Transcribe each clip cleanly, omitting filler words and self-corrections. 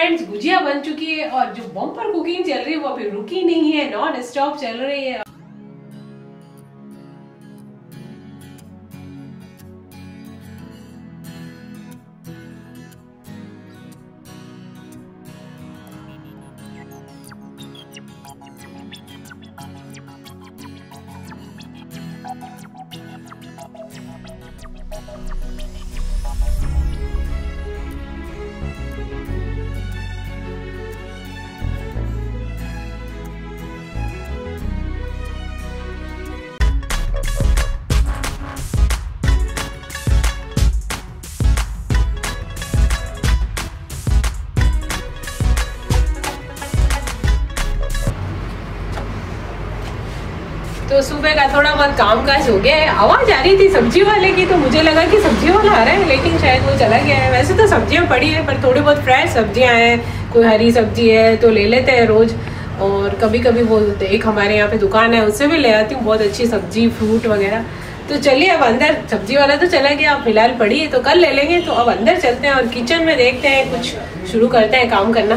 Friends, gujiya बन चुकी है और जो बम्पर कुकिंग चल रही है वो अभी रुकी नहीं है, नॉन स्टॉप चल रही है। तो सुबह का थोड़ा बहुत काम काज हो गया है। आवाज आ रही थी सब्जी वाले की, तो मुझे लगा कि सब्जी वाला आ रहा है, लेकिन शायद वो चला गया है। वैसे तो सब्जियां पड़ी है, पर थोड़ी बहुत फ्रेश सब्जियां हैं, कोई हरी सब्जी है तो ले लेते हैं रोज। और कभी कभी वो एक हमारे यहाँ पे दुकान है, उससे भी ले आती हूँ बहुत अच्छी सब्जी, फ्रूट वगैरह। तो चलिए अब अंदर, सब्जी वाला तो चला गया, अब फिलहाल पड़ी है तो कल ले लेंगे। तो अब अंदर चलते हैं और किचन में देखते हैं, कुछ शुरू करते हैं काम करना।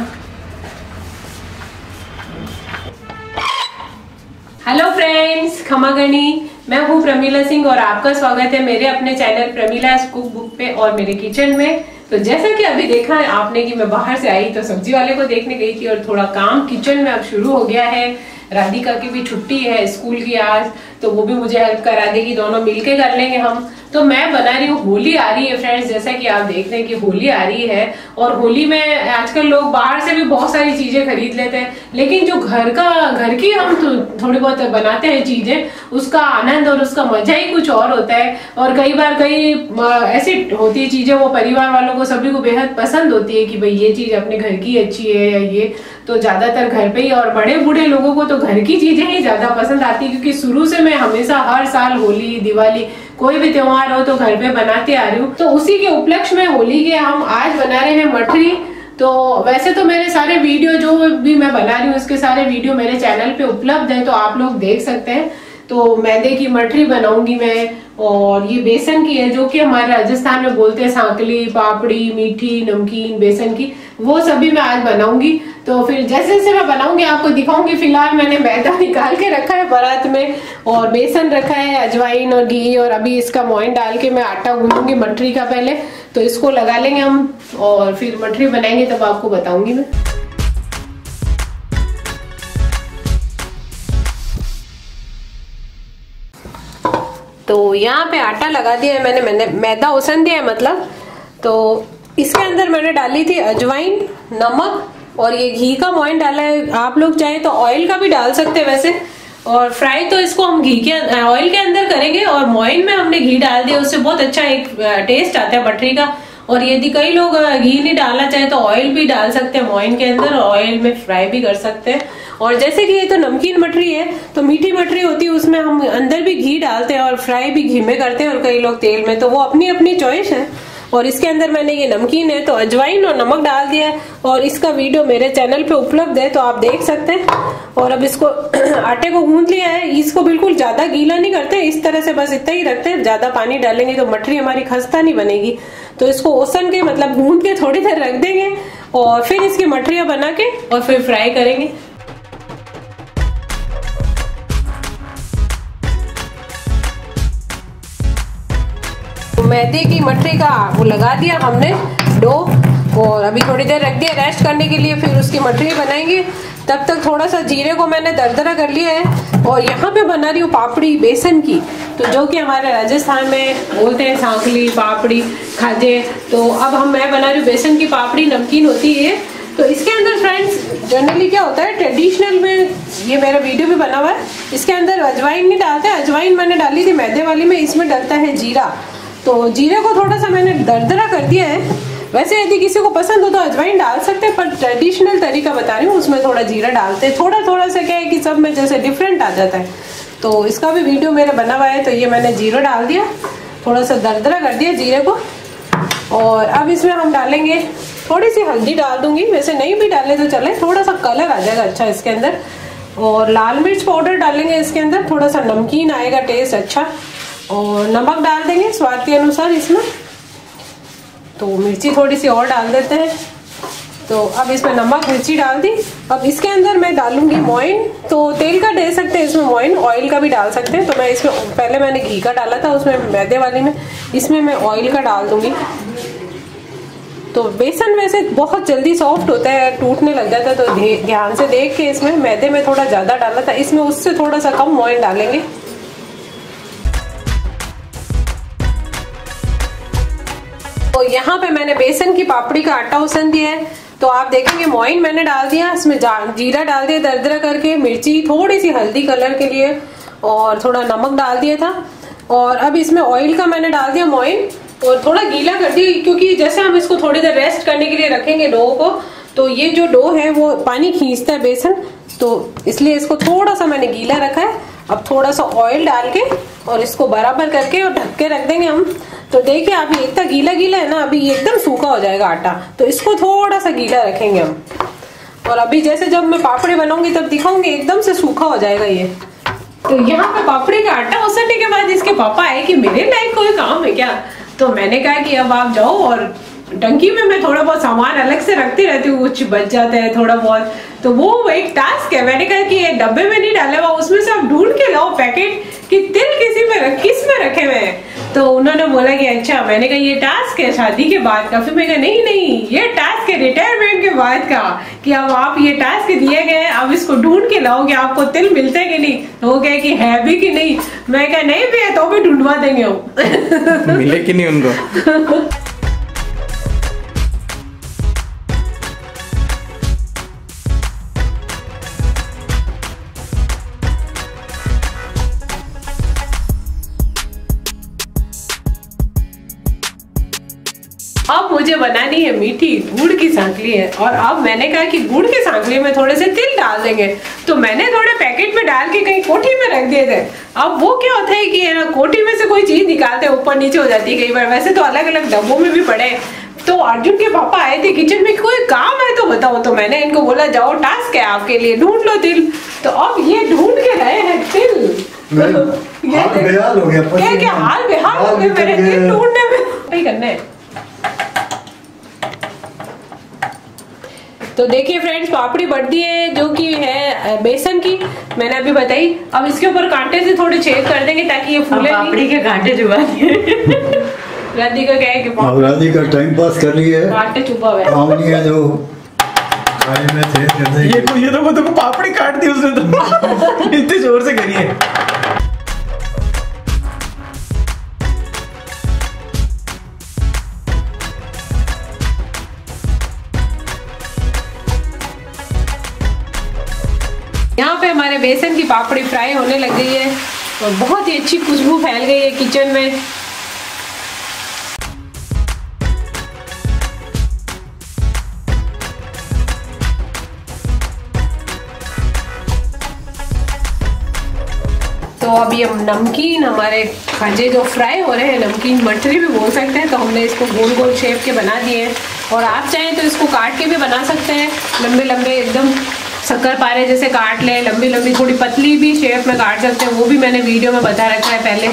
हेलो फ्रेंड्स, खमा गणी, मैं हूँ प्रमीला सिंह और आपका स्वागत है मेरे अपने चैनल प्रमीलास कुक बुक पे और मेरे किचन में। तो जैसा कि अभी देखा है आपने कि मैं बाहर से आई तो सब्जी वाले को देखने गई थी और थोड़ा काम किचन में अब शुरू हो गया है। राधिका की भी छुट्टी है स्कूल की आज, तो वो भी मुझे हेल्प करा देगी, दोनों मिलके कर लेंगे हम। तो मैं बना रही हूँ, होली आ रही है फ्रेंड्स, जैसा कि आप देख रहे हैं कि होली आ रही है। और होली में आजकल लोग बाहर से भी बहुत सारी चीजें खरीद लेते हैं, लेकिन जो घर की हम थोड़ी बहुत बनाते हैं चीजें, उसका आनंद और उसका मजा ही कुछ और होता है। और कई बार ऐसी होती है चीजें, वो परिवार वालों को सभी को बेहद पसंद होती है कि भाई ये चीज अपने घर की अच्छी है या ये, तो ज्यादातर घर पे ही। और बड़े बूढ़े लोगों को तो घर की चीजें ही ज्यादा पसंद आती है, क्योंकि शुरू से मैं हमेशा हर साल होली, दिवाली, कोई भी त्योहार हो तो घर पे बनाते आ रही हूँ। तो उसी के उपलक्ष्य में होली के हम आज बना रहे हैं मठरी। तो वैसे तो मेरे सारे वीडियो जो भी मैं बना रही हूँ, उसके सारे वीडियो मेरे चैनल पे उपलब्ध है, तो आप लोग देख सकते हैं। तो मैदे की मठरी बनाऊंगी मैं, और ये बेसन की है, जो कि हमारे राजस्थान में बोलते हैं सांकली, पापड़ी, मीठी, नमकीन, बेसन की, वो सभी मैं आज बनाऊंगी। तो फिर जैसे जैसे मैं बनाऊंगी आपको दिखाऊंगी। फिलहाल मैंने मैदा निकाल के रखा है परात में, और बेसन रखा है, अजवाइन और घी, और अभी इसका मोइन डाल के मैं आटा गूंथूंगी मठरी का पहले। तो इसको लगा लेंगे हम और फिर मठरी बनाएंगे, तब आपको बताऊंगी मैं। तो यहाँ पे आटा लगा दिया है मैंने मैदा उसन दिया है मतलब। तो इसके अंदर मैंने डाली थी अजवाइन, नमक, और ये घी का मोइन डाला है। आप लोग चाहे तो ऑयल का भी डाल सकते हैं वैसे। और फ्राई तो इसको हम ऑयल के अंदर करेंगे, और मोइन में हमने घी डाल दिया, उससे बहुत अच्छा एक टेस्ट आता है मठरी का। और यदि कई लोग घी नहीं डालना चाहे तो ऑयल भी डाल सकते हैं मोइन के अंदर, और ऑयल में फ्राई भी कर सकते हैं। और जैसे कि ये तो नमकीन मठरी है, तो मीठी मठरी होती है, उसमें हम अंदर भी घी डालते हैं और फ्राई भी घी में करते हैं, और कई लोग तेल में, तो वो अपनी अपनी चॉइस है। और इसके अंदर मैंने ये नमकीन है तो अजवाइन और नमक डाल दिया है, और इसका वीडियो मेरे चैनल पे उपलब्ध है, तो आप देख सकते हैं। और अब इसको आटे को गूंथ लिया है। इसको बिल्कुल ज्यादा गीला नहीं करते, इस तरह से बस इतना ही रखते हैं। ज्यादा पानी डालेंगे तो मठरी हमारी खस्ता नहीं बनेगी। तो इसको ओसन के मतलब गूंथ के थोड़ी देर रख देंगे, और फिर इसकी मठरियां बना के और फिर फ्राई करेंगे। मैदे की मठरी का वो लगा दिया हमने डो, और अभी थोड़ी देर रख दिया रेस्ट करने के लिए, फिर उसकी मठरी बनाएंगे। तब तक थोड़ा सा जीरे को मैंने दरदरा कर लिया है, और यहाँ पे बना रही हूँ पापड़ी बेसन की, तो जो कि हमारे राजस्थान में बोलते हैं सांकली, पापड़ी, खाजे। तो अब मैं बना रही हूँ बेसन की पापड़ी, नमकीन होती है। तो इसके अंदर फ्रेंड्स जनरली क्या होता है, ट्रेडिशनल में ये मेरा वीडियो भी बना हुआ है, इसके अंदर अजवाइन नहीं डालते। अजवाइन मैंने डाली थी मैदे वाली में, इसमें डलता है जीरा। तो जीरे को थोड़ा सा मैंने दरदरा कर दिया है। वैसे यदि किसी को पसंद हो तो अजवाइन डाल सकते हैं, पर ट्रेडिशनल तरीका बता रही हूँ, उसमें थोड़ा जीरा डालते हैं। थोड़ा थोड़ा सा क्या है कि सब में जैसे डिफरेंट आ जाता है, तो इसका भी वीडियो मेरा बना हुआ है। तो ये मैंने जीरा डाल दिया, थोड़ा सा दरदरा कर दिया जीरे को। और अब इसमें हम डालेंगे, थोड़ी सी हल्दी डाल दूंगी, वैसे नहीं भी डाले तो चले, थोड़ा सा कलर आ जाएगा अच्छा इसके अंदर। और लाल मिर्च पाउडर डालेंगे इसके अंदर, थोड़ा सा नमकीन आएगा, टेस्ट अच्छा। और नमक डाल देंगे स्वाद के अनुसार इसमें, तो मिर्ची थोड़ी सी और डाल देते हैं। तो अब इसमें नमक मिर्ची डाल दी। अब इसके अंदर मैं डालूंगी मोइन। तो तेल का दे सकते हैं इसमें, मोइन ऑयल का भी डाल सकते हैं। तो मैं इसमें पहले मैंने घी का डाला था उसमें मैदे वाली में, इसमें मैं ऑयल का डाल दूंगी। तो बेसन वैसे बहुत जल्दी सॉफ्ट होता है, टूटने लग जाता है, तो ध्यान से देख के इसमें मैदे में थोड़ा ज्यादा डाला था, इसमें उससे थोड़ा सा कम मोइन डालेंगे। तो यहाँ पे मैंने बेसन की पापड़ी का आटा उसन दिया है। तो आप देखेंगे मोइन मैंने डाल दिया, इसमें जीरा डाल दिया दरदरा करके, मिर्ची, थोड़ी सी हल्दी कलर के लिए और थोड़ा नमक डाल दिया था। और अब इसमें ऑयल का मैंने डाल दिया मोइन और थोड़ा गीला कर दिया, क्योंकि जैसे हम इसको थोड़ी देर रेस्ट करने के लिए रखेंगे डो को, तो ये जो डो है वो पानी खींचता है बेसन, तो इसलिए इसको थोड़ा सा मैंने गीला रखा है। अब थोड़ा सा ऑयल डाल के और इसको बराबर करके और ढक के रख देंगे हम। तो देखिए आप ये इतना गीला गीला है ना, अभी ये एकदम सूखा हो जाएगा आटा, तो इसको थोड़ा सा गीला रखेंगे हम। और अभी जैसे जब मैं पापड़ी बनाऊंगी तब दिखाऊंगी, एकदम से सूखा हो जाएगा ये। तो यहाँ पे पापड़ी का आटा उसने के बाद इसके पापा आए कि मेरे लायक कोई काम है क्या। तो मैंने कहा कि अब आप जाओ, और टंकी में मैं थोड़ा बहुत सामान अलग से रखती रहती हूँ, कुछ बच जाता है थोड़ा बहुत, तो वो एक टास्क है। मैंने कहा कि ये डब्बे में नहीं डाले हुआ, उसमें से आप ढूंढ के लाओ पैकेट कि तिल किस में रखे हुए हैं। तो उन्होंने बोला कि अच्छा। मैंने कहा ये टास्क है शादी के बाद का। फिर मैंने कहा नहीं, ये टास्क है रिटायरमेंट के बाद का, कि अब आप ये टास्क दिए गए, अब इसको ढूंढ के लाओ कि आपको तिल मिलते कि नहीं। तो वो कहे कि है भी कि नहीं। मैं कहा नहीं भैया, तो भी ढूंढवा देंगे हम। मिले कि नहीं उनको। अब मुझे बनानी है मीठी गुड़ की सांकली है। और अब मैंने कहा कि गुड़ की सांकली में थोड़े से तिल डाल देंगे। तो मैंने थोड़े पैकेट में डाल के कहीं कोठी में रख दिए थे। अब वो क्या होता है कि ना कोठी में से कोई चीज निकालते ऊपर नीचे हो जाती है कई बार, वैसे तो अलग अलग डब्बों में भी पड़े। तो अर्जुन के पापा आए थे किचन में, कोई काम है तो बताओ। तो मैंने इनको बोला जाओ टास्क है आपके लिए, ढूंढ लो तिल। तो अब ये ढूंढ के रहे हैं तिल। हाल बेहाल हो गया, क्या हाल बेहाल हो गया मेरे तिल ढूंढने में। करना है। तो देखिए फ्रेंड्स, पापड़ी बढ़ती है जो कि है बेसन की, मैंने अभी बताई। अब इसके ऊपर कांटे से थोड़े छेद कर देंगे ताकि ये फूले। पापड़ी के कांटे चुबा दिए। राधी का क्या है कि राधी का टाइम पास कर रही है, कांटे चुबा हुआ है। आमनी है जो में छेद कर देगी। ये तो पापड़ी काट दी उसने तो। इतनी जोर से करी है। यहाँ पे हमारे बेसन की पापड़ी फ्राई होने लग गई है और बहुत ही अच्छी खुशबू फैल गई है किचन में। तो अभी हम नमकीन, हमारे खाजे जो फ्राई हो रहे हैं, नमकीन मटरी भी बोल सकते हैं, तो हमने इसको गोल गोल शेप के बना दिए हैं। और आप चाहें तो इसको काट के भी बना सकते हैं, लंबे लंबे एकदम शक्कर पारे जैसे काट ले, लंबी लंबी थोड़ी पतली भी शेप में काट सकते हैं, वो भी मैंने वीडियो में बता रखा है पहले।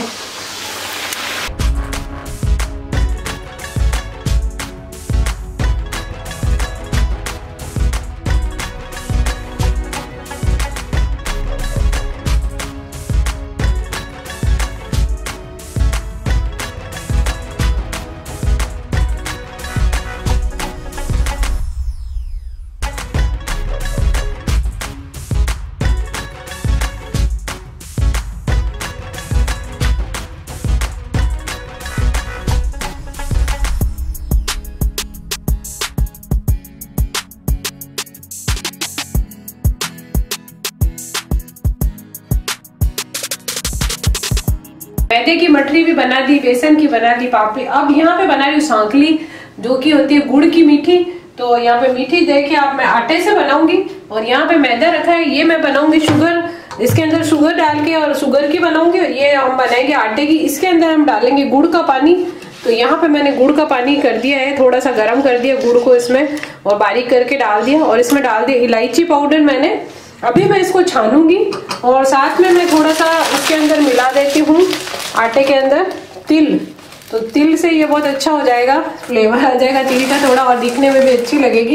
मैदे की मठरी भी बना दी, बेसन की बना दी पापड़ी। अब यहाँ पे बना रही हूँ सांकली, जो कि होती है गुड़ की मीठी। तो यहाँ पे मीठी देखिए आप, मैं आटे से बनाऊंगी और यहाँ पे मैदा रखा है, ये मैं बनाऊंगी शुगर, इसके अंदर शुगर डाल के और शुगर की बनाऊंगी। और ये हम बनाएंगे आटे की, इसके अंदर हम डालेंगे गुड़ का पानी। तो यहाँ पे मैंने गुड़ का पानी कर दिया है, थोड़ा सा गर्म कर दिया गुड़ को इसमें और बारीक करके डाल दिया। और इसमें डाल दिया इलायची पाउडर मैंने। अभी मैं इसको छानूंगी और साथ में मैं थोड़ा सा इसके अंदर मिला देती हूँ आटे के अंदर तिल। तो तिल से ये बहुत अच्छा हो जाएगा, फ्लेवर आ जाएगा तिल का थोड़ा, और दिखने में भी अच्छी लगेगी।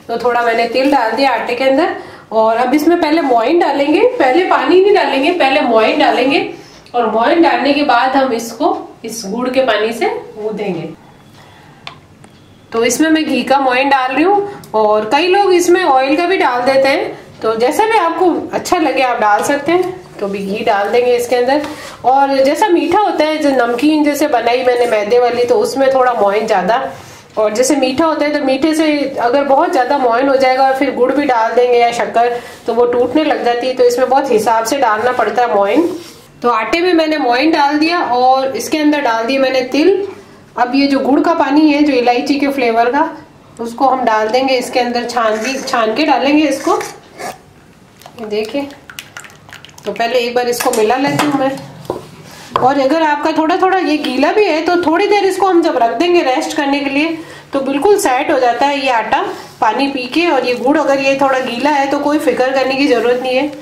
तो थोड़ा मैंने तिल डाल दिया आटे के अंदर। और अब इसमें पहले मोइन डालेंगे, पहले पानी नहीं डालेंगे, पहले मोइन डालेंगे और मोइन डालने के बाद हम इसको इस गुड़ के पानी से गूंथेंगे। तो इसमें मैं घी का मोइन डाल रही हूँ और कई लोग इसमें ऑयल का भी डाल देते हैं, तो जैसा भी आपको अच्छा लगे आप डाल सकते हैं। तो भी घी डाल देंगे इसके अंदर। और जैसा मीठा होता है, जो नमकीन जैसे बनाई मैंने मैदे वाली, तो उसमें थोड़ा मोइन ज्यादा, और जैसे मीठा होता है तो मीठे से अगर बहुत ज्यादा मोइन हो जाएगा और फिर गुड़ भी डाल देंगे या शक्कर तो वो टूटने लग जाती है, तो इसमें बहुत हिसाब से डालना पड़ता है मोइन। तो आटे में मैंने मोइन डाल दिया और इसके अंदर डाल दिया मैंने तिल। अब ये जो गुड़ का पानी है जो इलायची के फ्लेवर का, उसको हम डाल देंगे इसके अंदर, छान के डालेंगे इसको। देखिए, तो पहले एक बार इसको मिला लेती हूँ मैं। और अगर आपका थोड़ा थोड़ा ये गीला भी है तो थोड़ी देर इसको हम जब रख देंगे रेस्ट करने के लिए तो बिल्कुल सेट हो जाता है ये आटा पानी पी के। और ये गुड़ अगर ये थोड़ा गीला है तो कोई फिक्र करने की जरूरत नहीं है।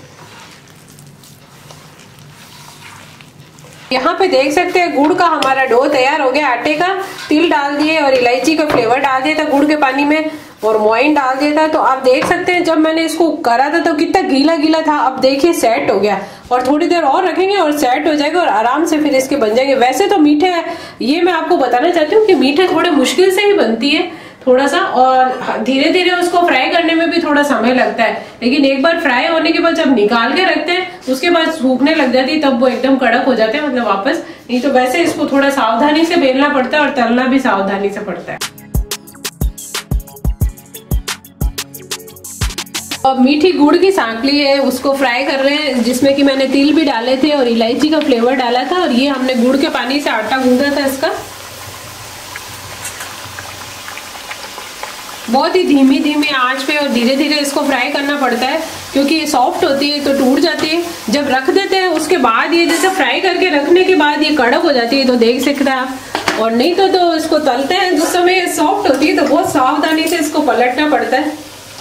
यहाँ पे देख सकते हैं गुड़ का हमारा डो तैयार हो गया आटे का। तिल डाल दिए और इलायची का फ्लेवर डाल दिया था गुड़ के पानी में और मोइन डाल दिया था। तो आप देख सकते हैं जब मैंने इसको करा था तो कितना गीला गीला था। अब देखिए सेट हो गया और थोड़ी देर और रखेंगे और सेट हो जाएगा और आराम से फिर इसके बन जाएंगे। वैसे तो मीठे, ये मैं आपको बताना चाहती हूँ कि मीठे थोड़े मुश्किल से ही बनती है थोड़ा सा, और धीरे धीरे उसको फ्राई करने में भी थोड़ा समय लगता है। लेकिन एक बार फ्राई होने के बाद जब निकाल के रखते हैं उसके बाद सूखने लग जाती है, तब वो एकदम कड़क हो जाते हैं, मतलब वापस। नहीं तो वैसे इसको थोड़ा सावधानी से बेलना पड़ता है और तलना भी सावधानी से पड़ता है। अब मीठी गुड़ की सांकली है उसको फ्राई कर रहे हैं, जिसमें कि मैंने तिल भी डाले थे और इलायची का फ्लेवर डाला था और ये हमने गुड़ के पानी से आटा गूंदा था इसका। बहुत ही धीमी धीमी आंच पे और धीरे धीरे इसको फ्राई करना पड़ता है क्योंकि ये सॉफ्ट होती है तो टूट जाती है। जब रख देते हैं उसके बाद ये जैसे फ्राई करके रखने के बाद ये कड़क हो जाती है, तो देख सकते हैं आप। और नहीं तो इसको तलते हैं जिस समय ये सॉफ्ट होती है तो बहुत सावधानी से इसको पलटना पड़ता है।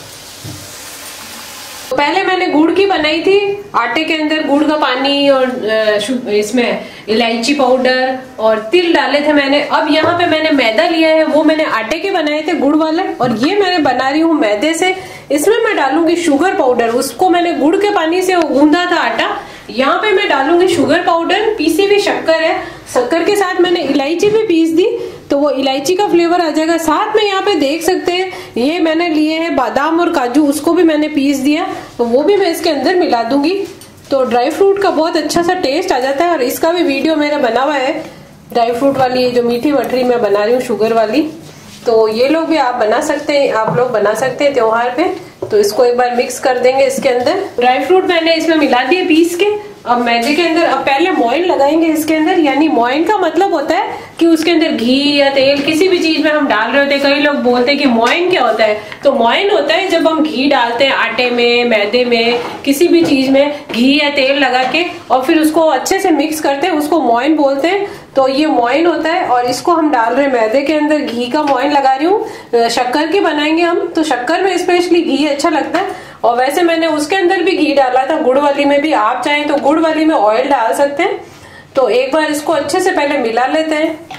तो पहले मैंने गुड़ की बनाई थी, आटे के अंदर गुड़ का पानी और इसमें इलायची पाउडर और तिल डाले थे मैंने। अब यहाँ पे मैंने मैदा लिया है, वो मैंने आटे के बनाए थे गुड़ वाले, और ये मैंने बना रही हूँ मैदे से। इसमें मैं डालूंगी शुगर पाउडर, उसको मैंने गुड़ के पानी से गूंदा था आटा। यहाँ पे मैं डालूंगी शुगर पाउडर, पीसी हुई शक्कर है, शक्कर के साथ मैंने इलायची भी पीस दी तो वो इलायची का फ्लेवर आ जाएगा। साथ में यहाँ पे देख सकते हैं ये मैंने लिए हैं बादाम और काजू, उसको भी मैंने पीस दिया, तो वो भी मैं इसके अंदर मिला दूंगी। तो ड्राई फ्रूट का बहुत अच्छा सा टेस्ट आ जाता है और इसका भी वीडियो मेरा बना हुआ है। ड्राई फ्रूट वाली ये जो मीठी मठरी मैं बना रही हूँ शुगर वाली, तो ये लोग भी आप बना सकते हैं, आप लोग बना सकते हैं त्योहार पे। तो इसको एक बार मिक्स कर देंगे इसके अंदर। ड्राई फ्रूट मैंने इसमें मिला दिए पीस के। अब मैदे के अंदर अब पहले मोइन लगाएंगे इसके अंदर, यानी मोइन का मतलब होता है कि उसके अंदर घी या तेल किसी भी चीज में हम डाल रहे होते हैं। कई लोग बोलते हैं कि मोइन क्या होता है, तो मोइन होता है जब हम घी डालते हैं आटे में, मैदे में, किसी भी चीज में घी या तेल लगा के और फिर उसको अच्छे से मिक्स करते हैं, उसको मोइन बोलते हैं। तो ये मोइन होता है और इसको हम डाल रहे हैं मैदे के अंदर। घी का मोइन लगा रही हूँ, शक्कर की बनाएंगे हम, तो शक्कर में स्पेशली घी अच्छा लगता है। और वैसे मैंने उसके अंदर भी घी डाला था गुड़ वाली में भी, आप चाहें तो गुड़ वाली में ऑयल डाल सकते हैं। तो एक बार इसको अच्छे से पहले मिला लेते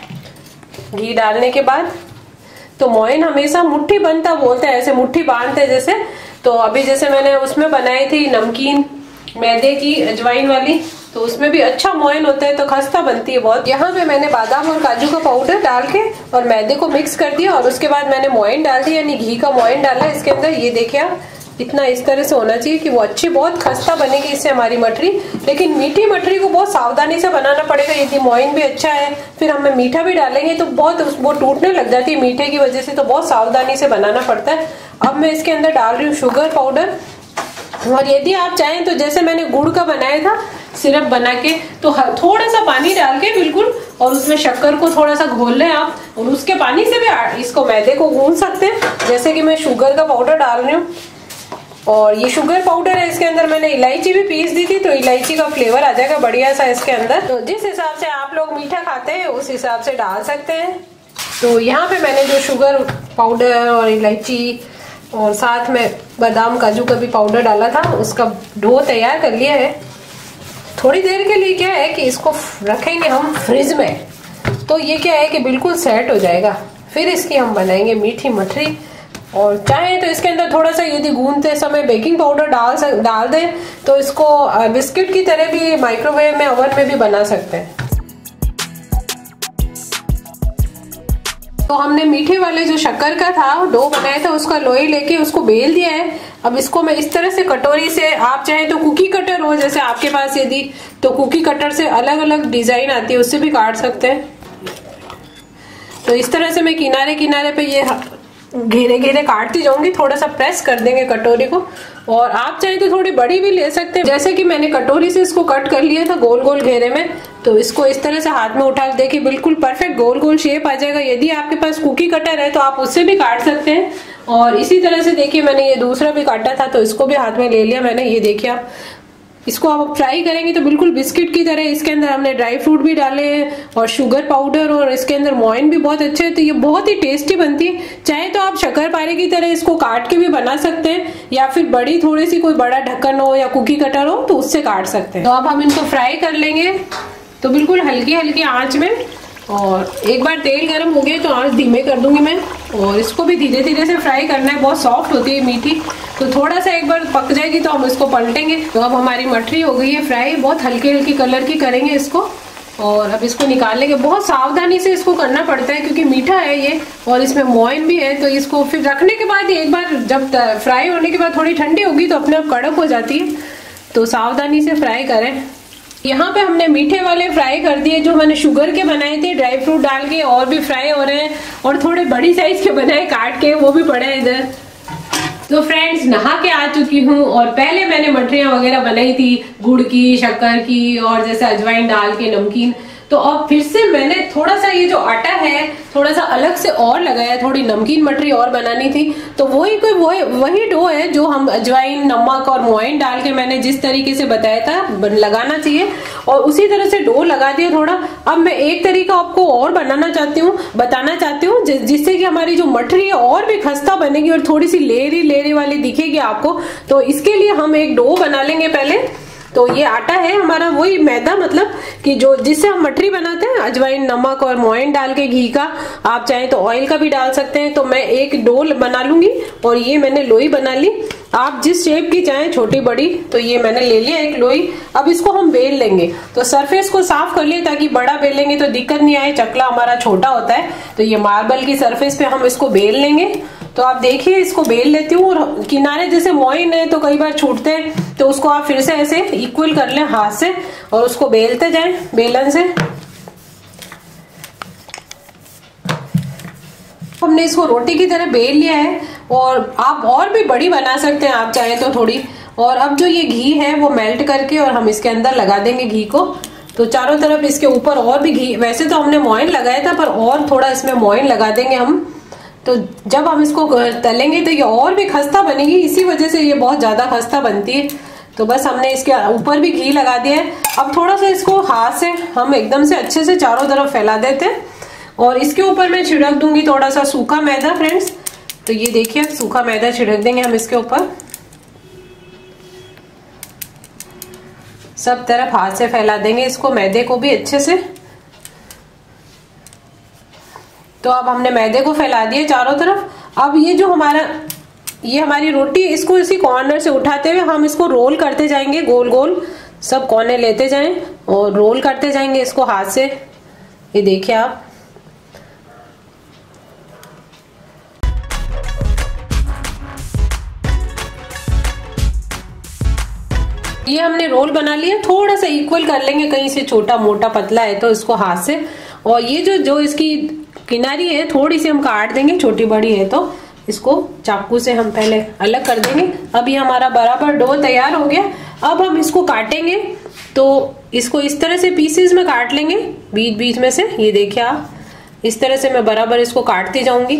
हैं घी डालने के बाद। तो मोइन हमेशा मुट्ठी बनता बोलते हैं, ऐसे मुट्ठी बांधते हैं जैसे। तो अभी जैसे मैंने उसमें बनाई थी नमकीन मैदे की अजवाइन वाली, तो उसमें भी अच्छा मोइन होता है, तो खस्ता बनती है बहुत। यहाँ पे मैंने बादाम और काजू का पाउडर डाल के और मैदे को मिक्स कर दिया और उसके बाद मैंने मोइन डाल दिया, यानी घी का मोइन डाला इसके अंदर। ये देखिए आप, इतना इस तरह से होना चाहिए कि वो अच्छी बहुत खस्ता बनेगी इससे हमारी मठरी। लेकिन मीठी मठरी को बहुत सावधानी से बनाना पड़ेगा, यदि मोइन भी अच्छा है फिर हमें मीठा भी डालेंगे तो बहुत वो टूटने लग जाती है मीठे की वजह से, तो बहुत सावधानी से बनाना पड़ता है। अब मैं इसके अंदर डाल रही हूँ शुगर पाउडर, और यदि आप चाहें तो जैसे मैंने गुड़ का बनाया था सिरप बना के, तो थोड़ा सा पानी डाल के बिल्कुल, और उसमें शक्कर को थोड़ा सा घोल लें आप, और उसके पानी से भी इसको मैदे को गूंथ सकते हैं। जैसे कि मैं शुगर का पाउडर डाल रही हूँ, और ये शुगर पाउडर है, इसके अंदर मैंने इलायची भी पीस दी थी, तो इलायची का फ्लेवर आ जाएगा बढ़िया सा इसके अंदर। तो जिस हिसाब से आप लोग मीठा खाते हैं उस हिसाब से डाल सकते हैं। तो यहाँ पे मैंने जो शुगर पाउडर और इलायची और साथ में बादाम काजू का भी पाउडर डाला था, उसका डो तैयार कर लिया है। थोड़ी देर के लिए क्या है कि इसको रखेंगे हम फ्रिज में, तो ये क्या है कि बिल्कुल सेट हो जाएगा। फिर इसकी हम बनाएंगे मीठी मठरी, और चाहे तो इसके अंदर थोड़ा सा यदि गूंदते समय बेकिंग पाउडर डाल दें तो इसको बिस्किट की तरह भी माइक्रोवेव में, ओवन में भी बना सकते हैं। तो हमने मीठे वाले जो शक्कर का था डो बनाया था उसका लोई लेके उसको बेल दिया है। अब इसको मैं इस तरह से कटोरी से, आप चाहे तो कुकी कटर हो जैसे आपके पास यदि, तो कुकी कटर से अलग अलग डिजाइन आती है उससे भी काट सकते हैं। तो इस तरह से मैं किनारे किनारे पे ये घेरे घेरे काटती जाऊंगी, थोड़ा सा प्रेस कर देंगे कटोरी को। और आप चाहे तो थोड़ी बड़ी भी ले सकते हैं, जैसे कि मैंने कटोरी से इसको कट कर लिया था गोल गोल घेरे में। तो इसको इस तरह से हाथ में उठा देखिए बिल्कुल परफेक्ट गोल गोल शेप आ जाएगा। यदि आपके पास कुकी कटर है तो आप उससे भी काट सकते हैं। और इसी तरह से देखिए मैंने ये दूसरा भी काटा था तो इसको भी हाथ में ले लिया मैंने। ये देखिए आप इसको आप फ्राई करेंगे तो बिल्कुल बिस्किट की तरह। इसके अंदर हमने ड्राई फ्रूट भी डाले हैं और शुगर पाउडर, और इसके अंदर मोइन भी बहुत अच्छे है, तो ये बहुत ही टेस्टी बनती है। चाहे तो आप शक्करपारे की तरह इसको काट के भी बना सकते हैं, या फिर बड़ी थोड़ी सी कोई बड़ा ढक्कन हो या कुकी कटर हो तो उससे काट सकते हैं। तो अब हम इनको फ्राई कर लेंगे, तो बिल्कुल हल्की हल्की आंच में। और एक बार तेल गर्म हो गया तो आंच धीमे कर दूंगी मैं, और इसको भी धीरे धीरे से फ्राई करना है। बहुत सॉफ्ट होती है मीठी, तो थोड़ा सा एक बार पक जाएगी तो हम इसको पलटेंगे। तो अब हमारी मठरी हो गई है फ्राई, बहुत हल्के हल्की कलर की करेंगे इसको। और अब इसको निकाल लेंगे, बहुत सावधानी से इसको करना पड़ता है क्योंकि मीठा है ये और इसमें मोइन भी है। तो इसको फिर रखने के बाद एक बार जब फ्राई होने के बाद थोड़ी ठंडी होगी तो अपने आप कड़क हो जाती है, तो सावधानी से फ्राई करें। यहाँ पे हमने मीठे वाले फ्राई कर दिए, जो मैंने शुगर के बनाए थे ड्राई फ्रूट डाल के, और भी फ्राई हो रहे हैं। और थोड़े बड़ी साइज के बनाए काट के, वो भी पड़े हैं इधर। तो फ्रेंड्स नहा के आ चुकी हूँ, और पहले मैंने मठरियाँ वगैरह बनाई थी गुड़ की, शक्कर की, और जैसे अजवाइन डाल के नमकीन। तो अब फिर से मैंने थोड़ा सा ये जो आटा है थोड़ा सा अलग से और लगाया, थोड़ी नमकीन मठरी और बनानी थी। तो वही डो है जो हम अजवाइन, नमक और मोइन डाल के मैंने जिस तरीके से बताया था लगाना चाहिए, और उसी तरह से डो लगा दिया थोड़ा। अब मैं एक तरीका आपको और बताना चाहती हूँ जिससे कि हमारी जो मठरी है और भी खस्ता बनेगी और थोड़ी सी लेयरी वाली दिखेगी आपको। तो इसके लिए हम एक डो बना लेंगे पहले। तो ये आटा है हमारा, वही मैदा, मतलब कि जो जिससे हम मठरी बनाते हैं, अजवाइन, नमक और मोइन डाल के, घी का, आप चाहें तो ऑयल का भी डाल सकते हैं। तो मैं एक डो बना लूंगी, और ये मैंने लोई बना ली। आप जिस शेप की चाहें, छोटी बड़ी, तो ये मैंने ले लिया एक लोई। अब इसको हम बेल लेंगे, तो सरफेस को साफ कर लिए ताकि बड़ा बेलेंगे तो दिक्कत नहीं आए, चकला हमारा छोटा होता है। तो ये मार्बल की सरफेस पे हम इसको बेल लेंगे। तो आप देखिए इसको बेल लेती हूँ, और किनारे जैसे मोइन है तो कई बार छूटते हैं, तो उसको आप फिर से ऐसे इक्वल कर लें हाथ से, और उसको बेलते जाएं बेलन से। हमने इसको रोटी की तरह बेल लिया है, और आप और भी बड़ी बना सकते हैं आप चाहें तो थोड़ी। और अब जो ये घी है वो मेल्ट करके और हम इसके अंदर लगा देंगे घी को। तो चारों तरफ इसके ऊपर और भी घी, वैसे तो हमने मोइन लगाया था पर और थोड़ा इसमें मोइन लगा देंगे हम। तो जब हम इसको तलेंगे तो ये और भी खस्ता बनेगी, इसी वजह से ये बहुत ज्यादा खस्ता बनती है। तो बस हमने इसके ऊपर भी घी लगा दिया है। अब थोड़ा सा इसको हाथ से हम एकदम से अच्छे से चारों तरफ फैला देते हैं, और इसके ऊपर मैं छिड़क दूंगी थोड़ा सा सूखा मैदा फ्रेंड्स। तो ये देखिए सूखा मैदा छिड़क देंगे हम इसके ऊपर, सब तरफ हाथ से फैला देंगे इसको, मैदे को भी अच्छे से। तो अब हमने मैदे को फैला दिया चारों तरफ। अब ये जो हमारी रोटी, इसको इसी कॉर्नर से उठाते हुए हम इसको रोल करते जाएंगे, गोल गोल सब कोने लेते जाएं और रोल करते जाएंगे इसको हाथ से। ये देखिए आप, ये हमने रोल बना लिया। थोड़ा सा इक्वल कर लेंगे, कहीं से छोटा मोटा पतला है तो इसको हाथ से। और ये जो इसकी किनारी है थोड़ी सी हम काट देंगे, छोटी बड़ी है तो इसको चाकू से हम पहले अलग कर देंगे। अब ये हमारा बराबर डो तैयार हो गया। अब हम इसको काटेंगे, तो इसको इस तरह से पीसेस में काट लेंगे बीच बीच में से। ये देखिए आप, इस तरह से मैं बराबर इसको काटती जाऊंगी।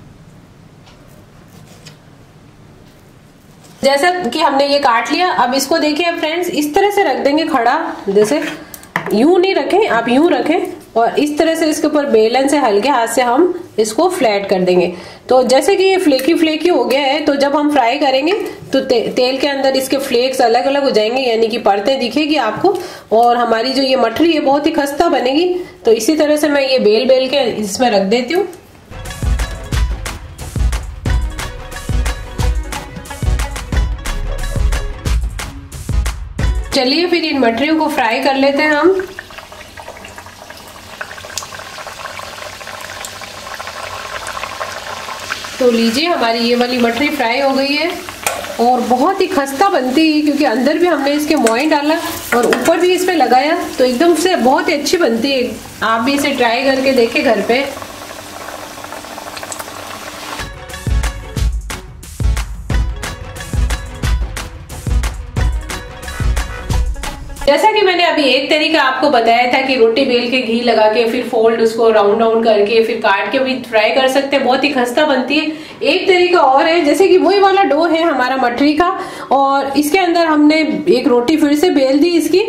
जैसा कि हमने ये काट लिया, अब इसको देखिए फ्रेंड्स, इस तरह से रख देंगे खड़ा, जैसे यूं नहीं रखें आप, यूं रखें, और इस तरह से इसके ऊपर बेलन से हल्के हाथ से हम इसको फ्लैट कर देंगे। तो जैसे कि ये फ्लेकी फ्लेकी हो गया है, तो जब हम फ्राई करेंगे तो तेल के अंदर इसके फ्लेक्स अलग अलग हो जाएंगे, यानी कि परतें दिखेगी आपको, और हमारी जो ये मठरी है बहुत ही खस्ता बनेगी। तो इसी तरह से मैं ये बेल के इसमें रख देती हूँ। चलिए फिर इन मटरियों को फ्राई कर लेते हैं हम। तो लीजिए हमारी ये वाली मटरी फ्राई हो गई है और बहुत ही खस्ता बनती है क्योंकि अंदर भी हमने इसके मोइन डाला और ऊपर भी इस पे लगाया, तो एकदम से बहुत ही अच्छी बनती है। आप भी इसे ट्राई करके देखें घर पे। जैसा कि मैंने अभी एक तरीका आपको बताया था कि रोटी बेल के घी लगा के फिर फोल्ड उसको राउंड राउंड करके फिर काट के भी फ्राई कर सकते हैं, बहुत ही खस्ता बनती है। एक तरीका और है, जैसे कि वही वाला डो है हमारा मटरी का और इसके अंदर हमने एक रोटी फिर से बेल दी इसकी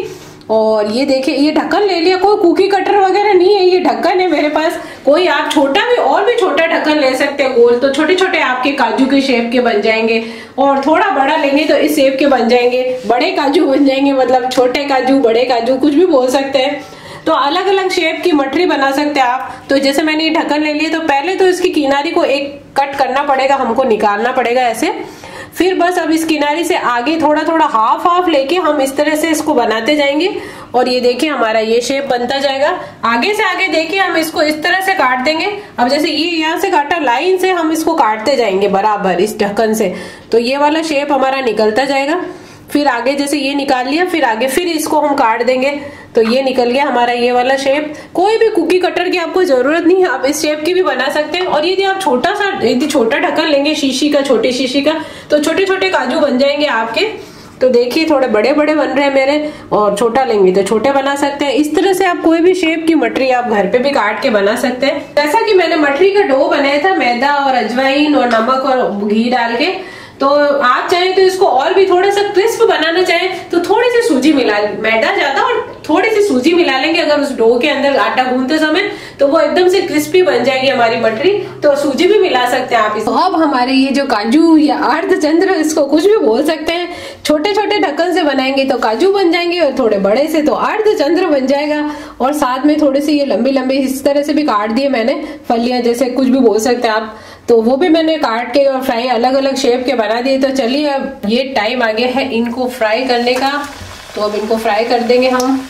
और ये देखिए ये ढक्कन ले लिया। कोई कुकी कटर वगैरह नहीं है, ये ढक्कन है मेरे पास। कोई आप छोटा भी और भी छोटा ढक्कन ले सकते हैं गोल, तो छोटे छोटे आपके काजू के शेप के बन जाएंगे और थोड़ा बड़ा लेंगे तो इस शेप के बन जाएंगे, बड़े काजू बन जाएंगे, मतलब छोटे काजू बड़े काजू कुछ भी बोल सकते हैं। तो अलग अलग शेप की मटरी बना सकते हैं आप। तो जैसे मैंने ये ढक्कन ले लिया तो पहले तो इसकी किनारी को एक कट करना पड़ेगा, हमको निकालना पड़ेगा ऐसे। फिर बस अब इस किनारी से आगे थोड़ा थोड़ा हाफ हाफ लेके हम इस तरह से इसको बनाते जाएंगे और ये देखिए हमारा ये शेप बनता जाएगा। आगे से आगे देखिए हम इसको इस तरह से काट देंगे। अब जैसे ये यहाँ से काटा, लाइन से हम इसको काटते जाएंगे बराबर इस ढक्कन से, तो ये वाला शेप हमारा निकलता जाएगा। फिर आगे जैसे ये निकाल लिया, फिर आगे फिर इसको हम काट देंगे तो ये निकल गया हमारा ये वाला शेप। कोई भी कुकी कटर की आपको जरूरत नहीं है, आप इस शेप की भी बना सकते हैं। और यदि आप यदि छोटा ढक्कन लेंगे शीशी का, छोटी शीशी का, तो छोटे छोटे काजू बन जाएंगे आपके। तो देखिए थोड़े बड़े बड़े बन रहे हैं मेरे, और छोटा लेंगे तो छोटे बना सकते हैं। इस तरह से आप कोई भी शेप की मटरी आप घर पे भी काट के बना सकते हैं। जैसा कि मैंने मटरी का डो बनाया था मैदा और अजवाइन और नमक और घी डाल के, तो आप चाहें तो इसको और भी थोड़ा सा क्रिस्प बनाना चाहें तो थोड़ी सी सूजी मिला, मैदा ज्यादा और थोड़ी सी सूजी मिला लेंगे अगर उस डो के अंदर आटा गूंथते समय, तो वो एकदम से क्रिस्पी बन जाएगी हमारी मटरी। तो सूजी भी मिला सकते हैं आप इसको। अब हमारे ये जो काजू या अर्धचंद्र, इसको कुछ भी बोल सकते हैं, छोटे छोटे ढक्कन से बनाएंगे तो काजू बन जाएंगे और थोड़े बड़े से तो अर्धचंद्र बन जाएगा। और साथ में थोड़े से ये लंबी लंबी इस तरह से भी काट दिए मैंने, फलियां जैसे कुछ भी बोल सकते हैं आप, तो वो भी मैंने काट के और फ्राई अलग अलग शेप के बना दिए। तो चलिए अब ये टाइम आ गया है इनको फ्राई करने का, तो अब इनको फ्राई कर देंगे हम।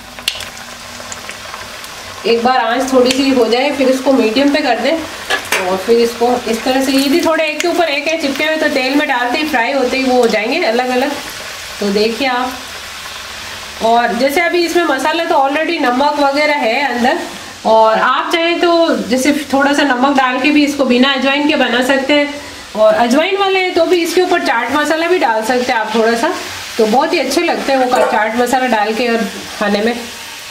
एक बार आंच थोड़ी सी हो जाए फिर इसको मीडियम पे कर दें और फिर इसको इस तरह से, ये भी थोड़े एक के ऊपर एक है चिपके हुए, तो तेल में डालते ही फ्राई होते ही वो हो जाएंगे अलग अलग। तो देखिए आप, और जैसे अभी इसमें मसाला तो ऑलरेडी नमक वगैरह है अंदर, और आप चाहें तो जैसे थोड़ा सा नमक डाल के भी इसको बिना अजवाइन के बना सकते हैं, और अजवाइन वाले तो भी इसके ऊपर चाट मसाला भी डाल सकते हैं आप थोड़ा सा, तो बहुत ही अच्छे लगते हैं वो चाट मसाला डाल के और खाने में।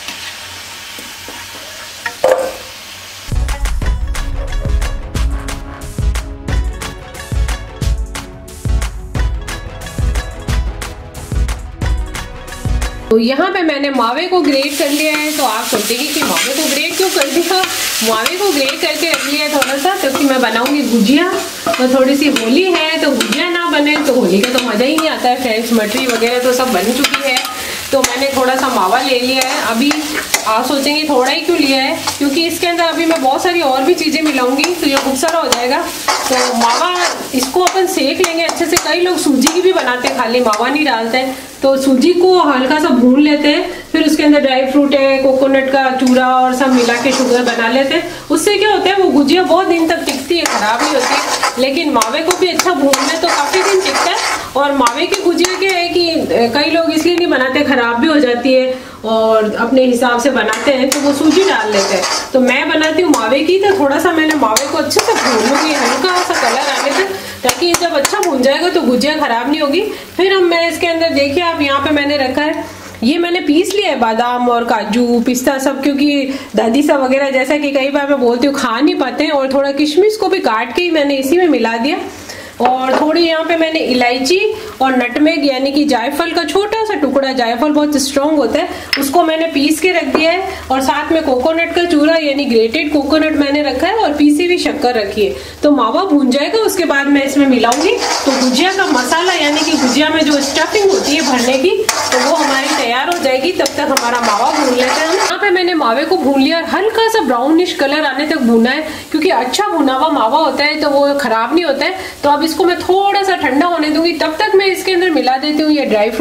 तो यहाँ पे मैंने मावे को ग्रेट कर लिया है। तो आप सोचेंगे कि मावे को ग्रेट क्यों कर दिया? मावे को ग्रेट करके रख लिया थोड़ा सा, क्योंकि मैं बनाऊंगी गुजिया, तो थोड़ी सी होली है तो गुजिया ना बने तो होली का तो मजा ही नहीं आता है फ्रेंड्स। मटरी वगैरह तो सब बन चुकी है, तो मैंने थोड़ा सा मावा ले लिया है। अभी आप सोचेंगे थोड़ा ही क्यों लिया है, क्योंकि इसके अंदर अभी मैं बहुत सारी और भी चीज़ें मिलाऊंगी तो ये खूब सारा हो जाएगा। तो मावा इसको अपन सेक लेंगे अच्छे से। कई लोग सूजी की भी बनाते हैं, खाली मावा नहीं डालते हैं, तो सूजी को हल्का सा भून लेते हैं, फिर उसके अंदर ड्राई फ्रूट है, कोकोनट का चूरा और सब मिला के शुगर बना लेते हैं। उससे क्या होता है वो गुजिया बहुत दिन तक टिकती है, खराब नहीं होती है। लेकिन मावे को भी अच्छा भून ले तो काफी दिन टिकता है। और मावे की गुजिया क्या है कि कई लोग इसलिए नहीं बनाते, खराब भी हो जाती है, और अपने हिसाब से बनाते हैं तो वो सूजी डाल लेते हैं। तो मैं बनाती हूँ मावे की, तो थोड़ा सा मैंने मावे को अच्छे से भून लूंगी, हल्का सा कलर आने तक, ताकि जब अच्छा भून जाएगा तो गुजिया खराब नहीं होगी। फिर हम मैं इसके अंदर देखिए आप यहाँ पे मैंने रखा है, ये मैंने पीस लिया है बादाम और काजू पिस्ता सब, क्योंकि दादी सा वगैरह जैसा कि कई बार मैं बोलती हूँ खा नहीं पाते हैं। और थोड़ा किशमिश को भी काट के ही मैंने इसी में मिला दिया, और थोड़ी यहाँ पे मैंने इलायची और नटमेग यानी कि जायफल का छोटा सा टुकड़ा, जायफल बहुत स्ट्रॉन्ग होता है, उसको मैंने पीस के रख दिया है। और साथ में कोकोनट का चूरा यानी ग्रेटेड कोकोनट मैंने रखा है, और पीसी हुई शक्कर रखी है। तो मावा भून जाएगा, उसके बाद मैं इसमें मिलाऊंगी। तो गुजिया का मसाला यानी कि गुजिया में जो स्टफिंग होती है भरने की, तो वो हमारी तैयार हो जाएगी। तब तक हमारा मावा भून लेते हैं। यहाँ पे मैंने मावे को भून लिया, हल्का सा ब्राउनिश कलर आने तक भूना है, क्योंकि अच्छा भुना हुआ मावा होता है तो वो खराब नहीं होता है। तो अब इसको मैं थोड़ा सा ठंडा होने दूंगी, तब तक मैं इसके अंदर मिला देती हूँ ये ड्राई फ्रूट।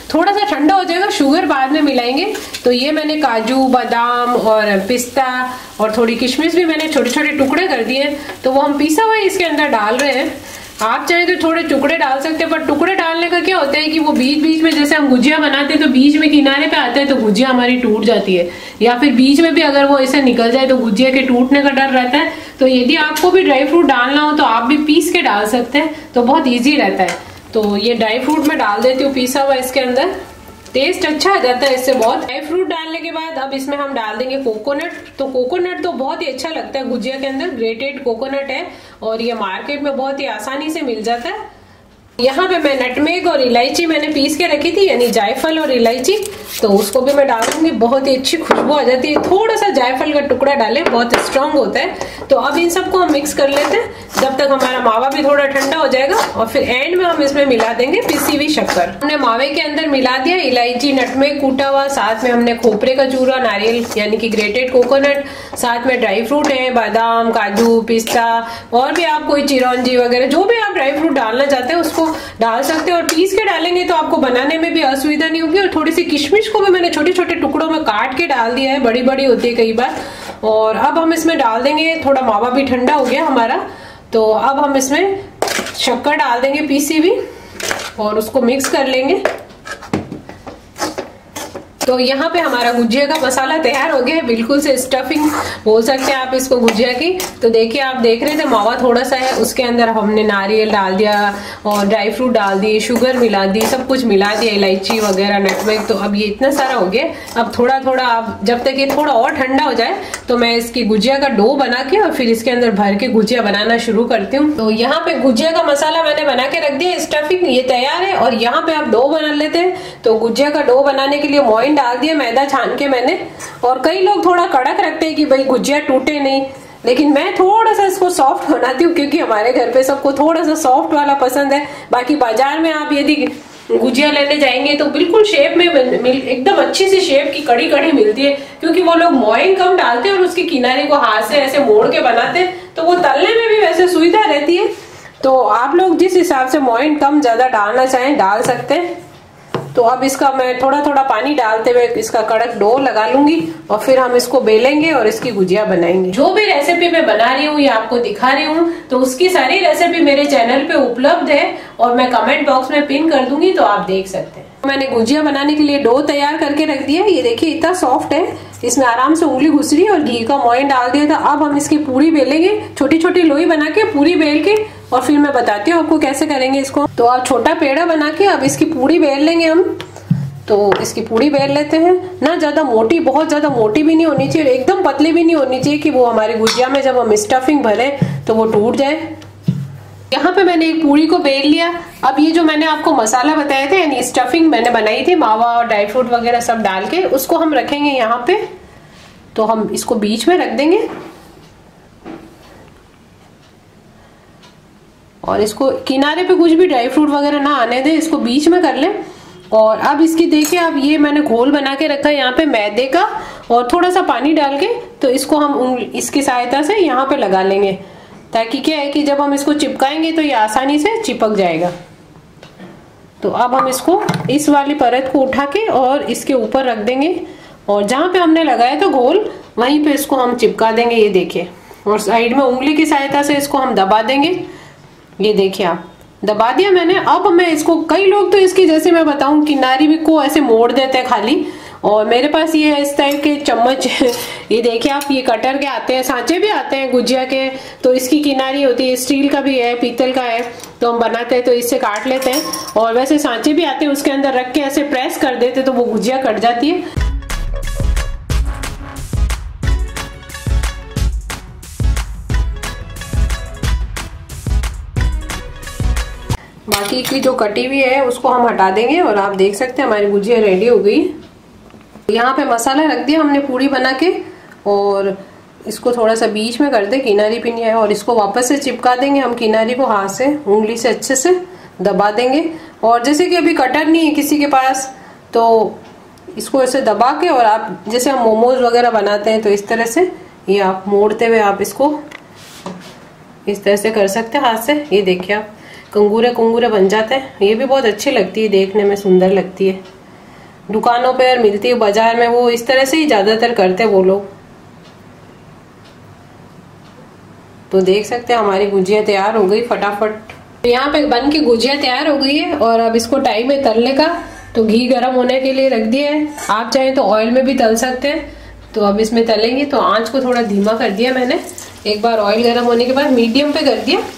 थोड़ा सा ठंडा हो जाएगा, शुगर बाद में मिलाएंगे। तो ये मैंने काजू, बादाम और पिस्ता और थोड़ी किशमिश भी मैंने छोटे छोटे टुकड़े कर दिए, तो वो हम पिसा हुआ इसके अंदर डाल रहे हैं। आप चाहे तो थोड़े टुकड़े डाल सकते हैं, पर टुकड़े डालने का क्या होता है कि वो बीच बीच में, जैसे हम गुजिया बनाते हैं तो बीच में किनारे पे आते हैं तो गुजिया हमारी टूट जाती है, या फिर बीच में भी अगर वो ऐसे निकल जाए तो गुजिया के टूटने का डर रहता है। तो यदि आपको भी ड्राई फ्रूट डालना हो तो आप भी पीस के डाल सकते हैं, तो बहुत ईजी रहता है। तो ये ड्राई फ्रूट मैं डाल देती हूँ पीसा हुआ इसके अंदर, टेस्ट अच्छा आ जाता है इससे बहुत। ड्राई फ्रूट डालने के बाद अब इसमें हम डाल देंगे कोकोनट। तो कोकोनट तो बहुत ही अच्छा लगता है गुजिया के अंदर, ग्रेटेड कोकोनट है और ये मार्केट में बहुत ही आसानी से मिल जाता है। यहाँ पे मैं नटमेग और इलायची मैंने पीस के रखी थी, यानी जायफल और इलायची, तो उसको भी मैं डाल दूंगी, बहुत ही अच्छी खुशबू आ जाती है। थोड़ा सा जायफल का टुकड़ा डालें, बहुत स्ट्रांग होता है। तो अब इन सबको हम मिक्स कर लेते हैं जब तक हमारा मावा भी थोड़ा ठंडा हो जाएगा, और फिर एंड में हम इसमें मिला देंगे पिसी हुई शक्कर। हमने मावे के अंदर मिला दिया इलायची, नटमेग कूटा हुआ, साथ में हमने खोपरे का चूरा, नारियल यानी कि ग्रेटेड कोकोनट, साथ में ड्राई फ्रूट है, बादाम, काजू, पिस्ता, और भी आप कोई चिरौंजी वगैरह जो भी आप ड्राई फ्रूट डालना चाहते हैं उसको डाल सकते हैं। और पीस के डालेंगे तो आपको बनाने में भी असुविधा नहीं होगी। और थोड़ी सी किशमिश को भी मैंने छोटे छोटे टुकड़ों में काट के डाल दिया है, बड़ी बड़ी होती है कई बार। और अब हम इसमें डाल देंगे, थोड़ा मावा भी ठंडा हो गया हमारा, तो अब हम इसमें शक्कर डाल देंगे पीसी हुई और उसको मिक्स कर लेंगे। तो यहाँ पे हमारा गुजिया का मसाला तैयार हो गया है, बिल्कुल से स्टफिंग बोल सकते हैं आप इसको गुजिया की। तो देखिए, आप देख रहे थे मावा थोड़ा सा है, उसके अंदर हमने नारियल डाल दिया और ड्राई फ्रूट डाल दिए, शुगर मिला दी, सब कुछ मिला दिया, इलायची वगैरह, नटमेग। तो अब ये इतना सारा हो गया। अब थोड़ा थोड़ा आप जब तक ये थोड़ा और ठंडा हो जाए तो मैं इसकी गुजिया का डो बना के और फिर इसके अंदर भर के गुजिया बनाना शुरू करती हूँ। तो यहाँ पे गुजिया का मसाला मैंने बना के रख दिया, स्टफिंग ये तैयार है। और यहाँ पे आप डो बना लेते हैं। तो गुजिया का डो बनाने के लिए मोइन डाल दिया मैदा छान के मैंने। और कई लोग थोड़ा कड़क रखते हैं कि भाई गुजिया टूटे नहीं, लेकिन मैं थोड़ा सा इसको सॉफ्ट बनाती हूँ क्योंकि हमारे घर पे सबको थोड़ा सा सॉफ्ट वाला पसंद है। बाकी बाजार में आप यदि गुजिया लेने जाएंगे तो बिल्कुल शेप में एकदम अच्छी सी शेप की कड़ी कड़ी मिलती है, क्योंकि वो लोग मोइन कम डालते हैं और उसकी किनारे को हाथ से ऐसे मोड़ के बनाते हैं, तो वो तलने में भी वैसे सुविधा रहती है। तो आप लोग जिस हिसाब से मोइन कम ज्यादा डालना चाहें डाल सकते हैं। तो अब इसका मैं थोड़ा थोड़ा पानी डालते हुए इसका कड़क डो लगा लूंगी और फिर हम इसको बेलेंगे और इसकी गुजिया बनाएंगे। जो भी रेसिपी मैं बना रही हूँ या आपको दिखा रही हूँ, तो उसकी सारी रेसिपी मेरे चैनल पे उपलब्ध है और मैं कमेंट बॉक्स में पिन कर दूंगी, तो आप देख सकते हैं। मैंने गुजिया बनाने के लिए डो तैयार करके रख दिया। ये देखिए इतना सॉफ्ट है, इसमें आराम से उंगली घुस रही है और घी का मोइन डाल दिया था। अब हम इसकी पूरी बेलेंगे, छोटी छोटी लोई बना के पूरी बेल के, और फिर मैं बताती हूँ आपको कैसे करेंगे इसको। तो आप छोटा पेड़ा बना के अब इसकी पूरी बेल लेंगे हम। तो इसकी पूरी बेल लेते हैं, ना ज्यादा मोटी, बहुत ज्यादा मोटी भी नहीं होनी चाहिए, एकदम पतली भी नहीं होनी चाहिए कि वो हमारी गुजिया में जब हम स्टफिंग भरे तो वो टूट जाए। यहाँ पे मैंने एक पूरी को बेल लिया। अब ये जो मैंने आपको मसाला बताया था, यानी स्टफिंग मैंने बनाई थी मावा और ड्राई फ्रूट वगैरह सब डाल के, उसको हम रखेंगे यहाँ पे। तो हम इसको बीच में रख देंगे और इसको किनारे पे कुछ भी ड्राई फ्रूट वगैरह ना आने दें, इसको बीच में कर लें। और अब इसकी देखिए, अब ये मैंने घोल बना के रखा है यहाँ पे मैदे का, और थोड़ा सा पानी डाल के, तो इसको हम इसकी सहायता से यहाँ पे लगा लेंगे, ताकि क्या है कि जब हम इसको चिपकाएंगे तो ये आसानी से चिपक जाएगा। तो अब हम इसको इस वाली परत को उठा के और इसके ऊपर रख देंगे, और जहां पे हमने लगाया तो घोल वहीं पे इसको हम चिपका देंगे। ये देखिए, और साइड में उंगली की सहायता से इसको हम दबा देंगे। ये देखिए, आप दबा दिया मैंने। अब मैं इसको, कई लोग तो इसकी, जैसे मैं बताऊं, किनारी भी को ऐसे मोड़ देते हैं खाली, और मेरे पास ये है इस टाइप के चम्मच। ये देखिए आप, ये कटर के आते हैं, सांचे भी आते हैं गुजिया के, तो इसकी किनारी होती है, स्टील का भी है, पीतल का है, तो हम बनाते हैं तो इससे काट लेते हैं। और वैसे सांचे भी आते हैं, उसके अंदर रख के ऐसे प्रेस कर देते तो वो गुजिया कट जाती है। बाकी की जो कटी हुई है उसको हम हटा देंगे, और आप देख सकते हैं हमारी गुजिया रेडी हो गई। यहाँ पे मसाला रख दिया हमने पूरी बना के, और इसको थोड़ा सा बीच में कर दे, किनारी भी नहीं है, और इसको वापस से चिपका देंगे हम किनारी को, हाथ से उंगली से अच्छे से दबा देंगे। और जैसे कि अभी कटर नहीं है किसी के पास, तो इसको ऐसे दबा के, और आप जैसे हम मोमोज वगैरह बनाते हैं तो इस तरह से ये आप मोड़ते हुए आप इसको इस तरह से कर सकते हैं हाथ से। ये देखिए आप, कंगूरे कंगूरे बन जाते हैं। ये भी बहुत अच्छी लगती है, देखने में सुंदर लगती है। दुकानों पे और मिलती है बाजार में, वो इस तरह से ही ज्यादातर करते हैं वो लोग। तो देख सकते हैं हमारी गुजिया तैयार हो गई फटाफट। तो यहाँ पे बन की गुजिया तैयार हो गई है और अब इसको टाइम है तलने का। तो घी गर्म होने के लिए रख दिया है, आप चाहें तो ऑयल में भी तल सकते हैं। तो अब इसमें तलेंगे, तो आंच को थोड़ा धीमा कर दिया मैंने। एक बार ऑयल गर्म होने के बाद मीडियम पे कर दिया।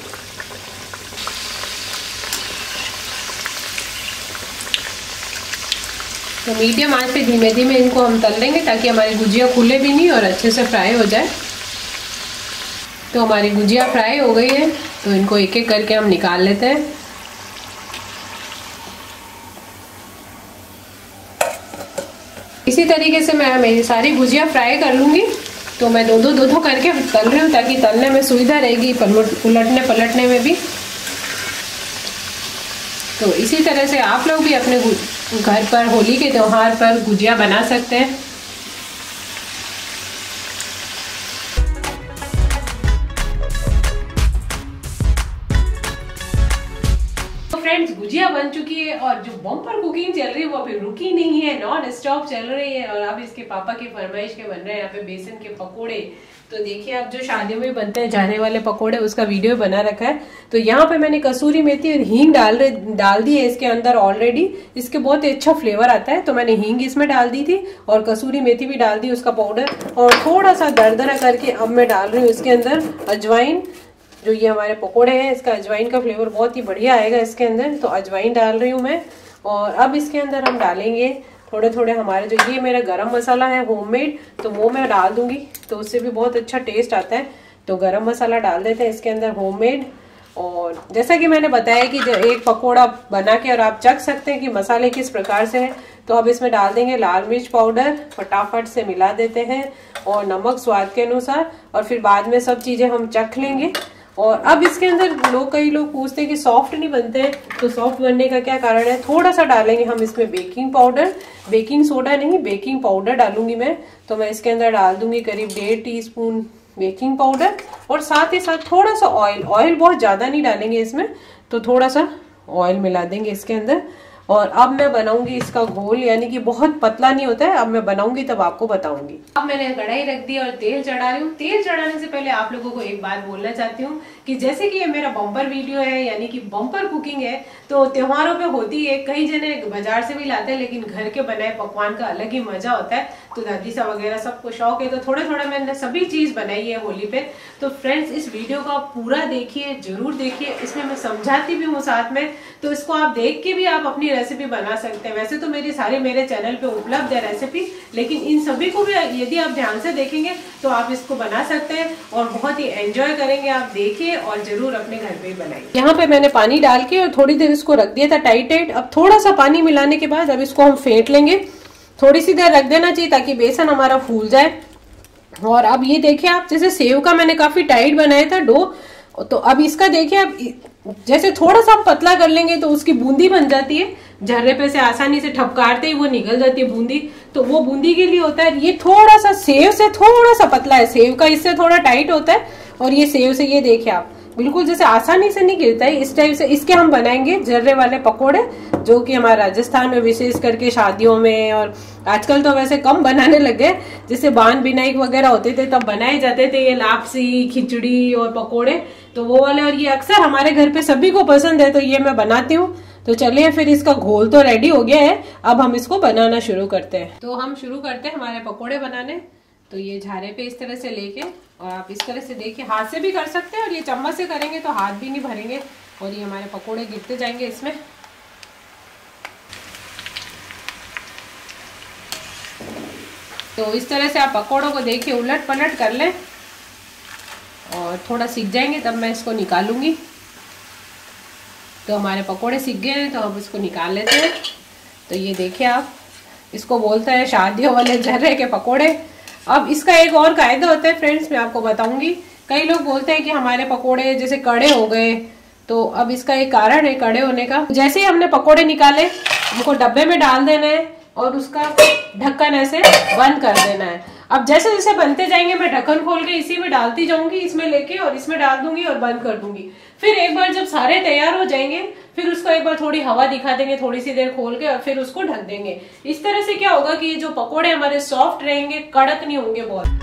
तो मीडियम आंच पे धीमे धीमे इनको हम तल लेंगे ताकि हमारी गुजिया खुले भी नहीं और अच्छे से फ्राई हो जाए। तो हमारी गुजिया फ्राई हो गई है, तो इनको एक एक करके हम निकाल लेते हैं। इसी तरीके से मैं मेरी सारी गुजिया फ्राई कर लूंगी। तो मैं दो दो करके तल रही हूँ ताकि तलने में सुविधा रहेगी, उलटने पलटने में भी। तो इसी तरह से आप लोग भी अपने घर पर होली के त्योहार पर गुजिया बना सकते हैं। फ्रेंड्स, गुजिया बन चुकी है और जो बम्पर कुकिंग चल रही है वो अभी रुकी नहीं है, नॉन स्टॉप चल रही है। और अब इसके पापा की फरमाइश के बन रहे हैं यहाँ पे बेसन के पकोड़े। तो देखिए, अब जो शादियों में बनते हैं जाने वाले पकोड़े, उसका वीडियो बना रखा है। तो यहाँ पे मैंने कसूरी मेथी और हींग डाल दी है इसके अंदर ऑलरेडी। इसके बहुत ही अच्छा फ्लेवर आता है। तो मैंने हींग इसमें डाल दी थी और कसूरी मेथी भी डाल दी, उसका पाउडर। और थोड़ा सा दरदरा करके अब मैं डाल रही हूँ इसके अंदर अजवाइन। जो ये हमारे पकोड़े हैं, इसका अजवाइन का फ्लेवर बहुत ही बढ़िया आएगा इसके अंदर। तो अजवाइन डाल रही हूँ मैं। और अब इसके अंदर हम डालेंगे थोड़े थोड़े हमारे, जो ये मेरा गरम मसाला है होममेड, तो वो मैं डाल दूंगी। तो उससे भी बहुत अच्छा टेस्ट आता है। तो गरम मसाला डाल देते हैं इसके अंदर होममेड। और जैसा कि मैंने बताया कि एक पकोड़ा बना के और आप चख सकते हैं कि मसाले किस प्रकार से है। तो अब इसमें डाल देंगे लाल मिर्च पाउडर, फटाफट से मिला देते हैं। और नमक स्वाद के अनुसार। और फिर बाद में सब चीजें हम चख लेंगे। और अब इसके अंदर कई लोग पूछते हैं कि सॉफ्ट नहीं बनते हैं, तो सॉफ्ट बनने का क्या कारण है। थोड़ा सा डालेंगे हम इसमें बेकिंग पाउडर, बेकिंग सोडा नहीं, बेकिंग पाउडर डालूंगी मैं। तो मैं इसके अंदर डाल दूंगी करीब 1.5 टीस्पून बेकिंग पाउडर। और साथ ही साथ थोड़ा सा ऑयल, ऑयल बहुत ज्यादा नहीं डालेंगे इसमें, तो थोड़ा सा ऑयल मिला देंगे इसके अंदर। और अब मैं बनाऊंगी इसका घोल, यानी कि बहुत पतला नहीं होता है। अब मैं बनाऊंगी तब आपको बताऊंगी। अब मैंने कढ़ाई रख दी और तेल चढ़ा रही हूँ। तेल चढ़ाने से पहले आप लोगों को एक बात बोलना चाहती हूँ कि जैसे कि ये मेरा बम्पर वीडियो है, यानी कि बम्पर कुकिंग है, तो त्योहारों पे होती है। कई जने बाजार से भी लाते हैं, लेकिन घर के बनाए पकवान का अलग ही मजा होता है। तो दादी सा वगैरह सबको शौक है, तो थोड़ा थोड़ा मैंने सभी चीज बनाई है होली पे। तो फ्रेंड्स, इस वीडियो को आप पूरा देखिए, जरूर देखिए। इसमें मैं समझाती भी हूँ साथ में, तो इसको आप देख के भी आप अपनी रेसिपी बना सकते हैं। वैसे तो मेरे चैनल पे उपलब्ध है रेसिपी, लेकिन इन सभी को भी यदि आप ध्यान से देखेंगे तो आप इसको बना सकते हैं और बहुत ही एंजॉय करेंगे। आप देखिए और जरूर अपने घर पे ही बनाइए। यहाँ पे मैंने पानी डाल के और थोड़ी देर इसको रख दिया था टाइट। अब थोड़ा सा पानी मिलाने के बाद अब इसको हम फेंट लेंगे। थोड़ी सी देर रख देना चाहिए ताकि बेसन हमारा फूल जाए। और अब ये देखिए, आप जैसे सेव का मैंने काफी टाइट बनाया था डो, तो अब इसका देखिए, अब जैसे थोड़ा सा पतला कर लेंगे तो उसकी बूंदी बन जाती है। झर्रे पे से आसानी से ठपकारते ही वो निकल जाती है बूंदी। तो वो बूंदी के लिए होता है। ये थोड़ा सा सेव से थोड़ा सा पतला है, सेव का इससे थोड़ा टाइट होता है। और ये सेव से, ये देखिए आप, बिल्कुल जैसे आसानी से नहीं गिरता है। इस टाइप से इसके हम बनाएंगे जर्रे वाले पकोड़े, जो कि हमारे राजस्थान में विशेष करके शादियों में, और आजकल तो वैसे कम बनाने लगे, जैसे बान बिनाई वगैरह होते थे तब बनाए जाते थे ये लापसी, खिचड़ी और पकोड़े, तो वो वाले। और ये अक्सर हमारे घर पे सभी को पसंद है, तो ये मैं बनाती हूँ। तो चलिए, फिर इसका घोल तो रेडी हो गया है, अब हम इसको बनाना शुरू करते हैं। तो हम शुरू करते हैं हमारे पकोड़े बनाने। तो ये झारे पे इस तरह से लेके, और आप इस तरह से देखिए, हाथ से भी कर सकते हैं, और ये चम्मच से करेंगे तो हाथ भी नहीं भरेंगे और ये हमारे पकोड़े गिरते जाएंगे इसमें। तो इस तरह से आप पकोड़ों को देखिए उलट पलट कर लें और थोड़ा सीख जाएंगे, तब मैं इसको निकालूंगी। तो हमारे पकोड़े सीख गए हैं, तो अब इसको निकाल लेते हैं। तो ये देखिए आप, इसको बोलते हैं शादियों वाले जर्रे के पकोड़े। अब इसका एक और कायदा होता है फ्रेंड्स, मैं आपको बताऊंगी। कई लोग बोलते हैं कि हमारे पकोड़े जैसे कड़े हो गए, तो अब इसका एक कारण है कड़े होने का। जैसे ही हमने पकोड़े निकाले, हमको डब्बे में डाल देना है और उसका ढक्कन ऐसे बंद कर देना है। अब जैसे जैसे बनते जाएंगे, मैं ढक्कन खोल के इसी में डालती जाऊंगी, इसमें लेके और इसमें डाल दूंगी और बंद कर दूंगी। फिर एक बार जब सारे तैयार हो जाएंगे फिर उसको एक बार थोड़ी हवा दिखा देंगे, थोड़ी सी देर खोल के, और फिर उसको ढक देंगे। इस तरह से क्या होगा कि ये जो पकोड़े हमारे सॉफ्ट रहेंगे, कड़क नहीं होंगे बहुत।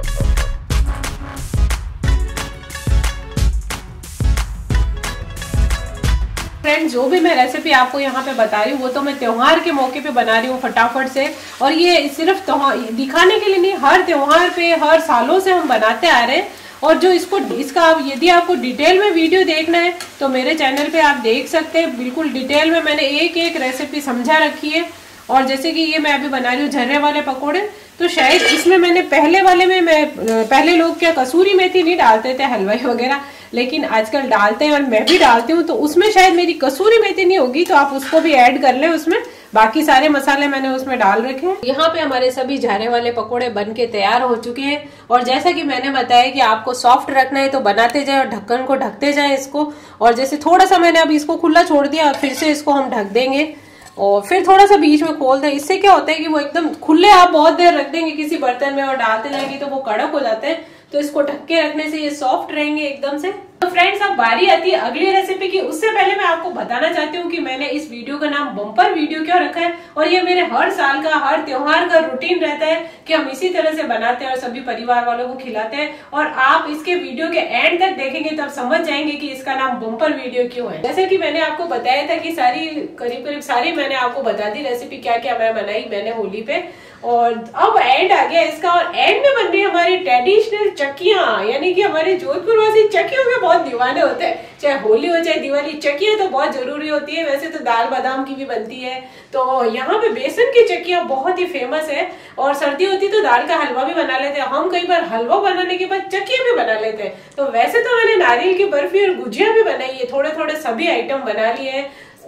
फ्रेंड्स, जो भी मैं रेसिपी आपको यहाँ पे बता रही हूँ वो तो मैं त्योहार के मौके पे बना रही हूँ फटाफट से, और ये सिर्फ दिखाने के लिए नहीं, हर त्योहार पे हर सालों से हम बनाते आ रहे हैं। और जो इसका यदि आपको डिटेल में वीडियो देखना है तो मेरे चैनल पे आप देख सकते हैं, बिल्कुल डिटेल में मैंने एक एक रेसिपी समझा रखी है। और जैसे कि ये मैं अभी बना रही हूँ झर्रे वाले पकोड़े, तो शायद इसमें मैंने पहले वाले में पहले लोग क्या कसूरी मेथी नहीं डालते थे हलवाई वगैरह, लेकिन आजकल डालते हैं और मैं भी डालती हूँ, तो उसमें शायद मेरी कसूरी मेथी नहीं होगी, तो आप उसको भी ऐड कर लें उसमें। बाकी सारे मसाले मैंने उसमें डाल रखे हैं। यहाँ पे हमारे सभी झारे वाले पकोड़े बन के तैयार हो चुके हैं। और जैसा कि मैंने बताया कि आपको सॉफ्ट रखना है तो बनाते जाए और ढक्कन को ढकते जाए इसको। और जैसे थोड़ा सा मैंने अब इसको खुला छोड़ दिया और फिर से इसको हम ढक देंगे और फिर थोड़ा सा बीच में खोल दें। इससे क्या होता है कि वो एकदम खुले आप बहुत देर रख देंगे किसी बर्तन में और डालते जाएंगे तो वो कड़क हो जाते हैं, तो इसको ढक के रखने से ये सॉफ्ट रहेंगे एकदम से। तो फ्रेंड्स, अब बारी आती है अगली रेसिपी की। उससे पहले मैं आपको बताना चाहती हूँ कि मैंने इस वीडियो का नाम बम्पर वीडियो क्यों रखा है। और ये मेरे हर साल का हर त्योहार का रूटीन रहता है कि हम इसी तरह से बनाते हैं और सभी परिवार वालों को खिलाते हैं। और आप इसके वीडियो के एंड तक देखेंगे तब समझ जाएंगे कि इसका नाम बम्पर वीडियो क्यों है। जैसे कि मैंने आपको बताया था कि करीब सारी मैंने आपको बता दी रेसिपी क्या क्या मैं बनाई मैंने होली पे। और अब एंड आ गया इसका, और एंड में बन रही हमारी ट्रेडिशनल चक्कियां, यानी कि हमारे जोधपुर वासी चक्कियों के बहुत दीवाने होते हैं। चाहे होली हो चाहे दिवाली, चक्कियां तो बहुत जरूरी होती है। वैसे तो दाल बादाम की भी बनती है, तो यहाँ पे बेसन की चक्कियां बहुत ही फेमस है। और सर्दी होती तो दाल का हलवा भी बना लेते हैं हम, कई बार हलवा बनाने के बाद चक्कियां भी बना लेते हैं। तो वैसे तो मैंने नारियल की बर्फी और गुजिया भी बनाई है, थोड़े थोड़े सभी आइटम बना लिए हैं।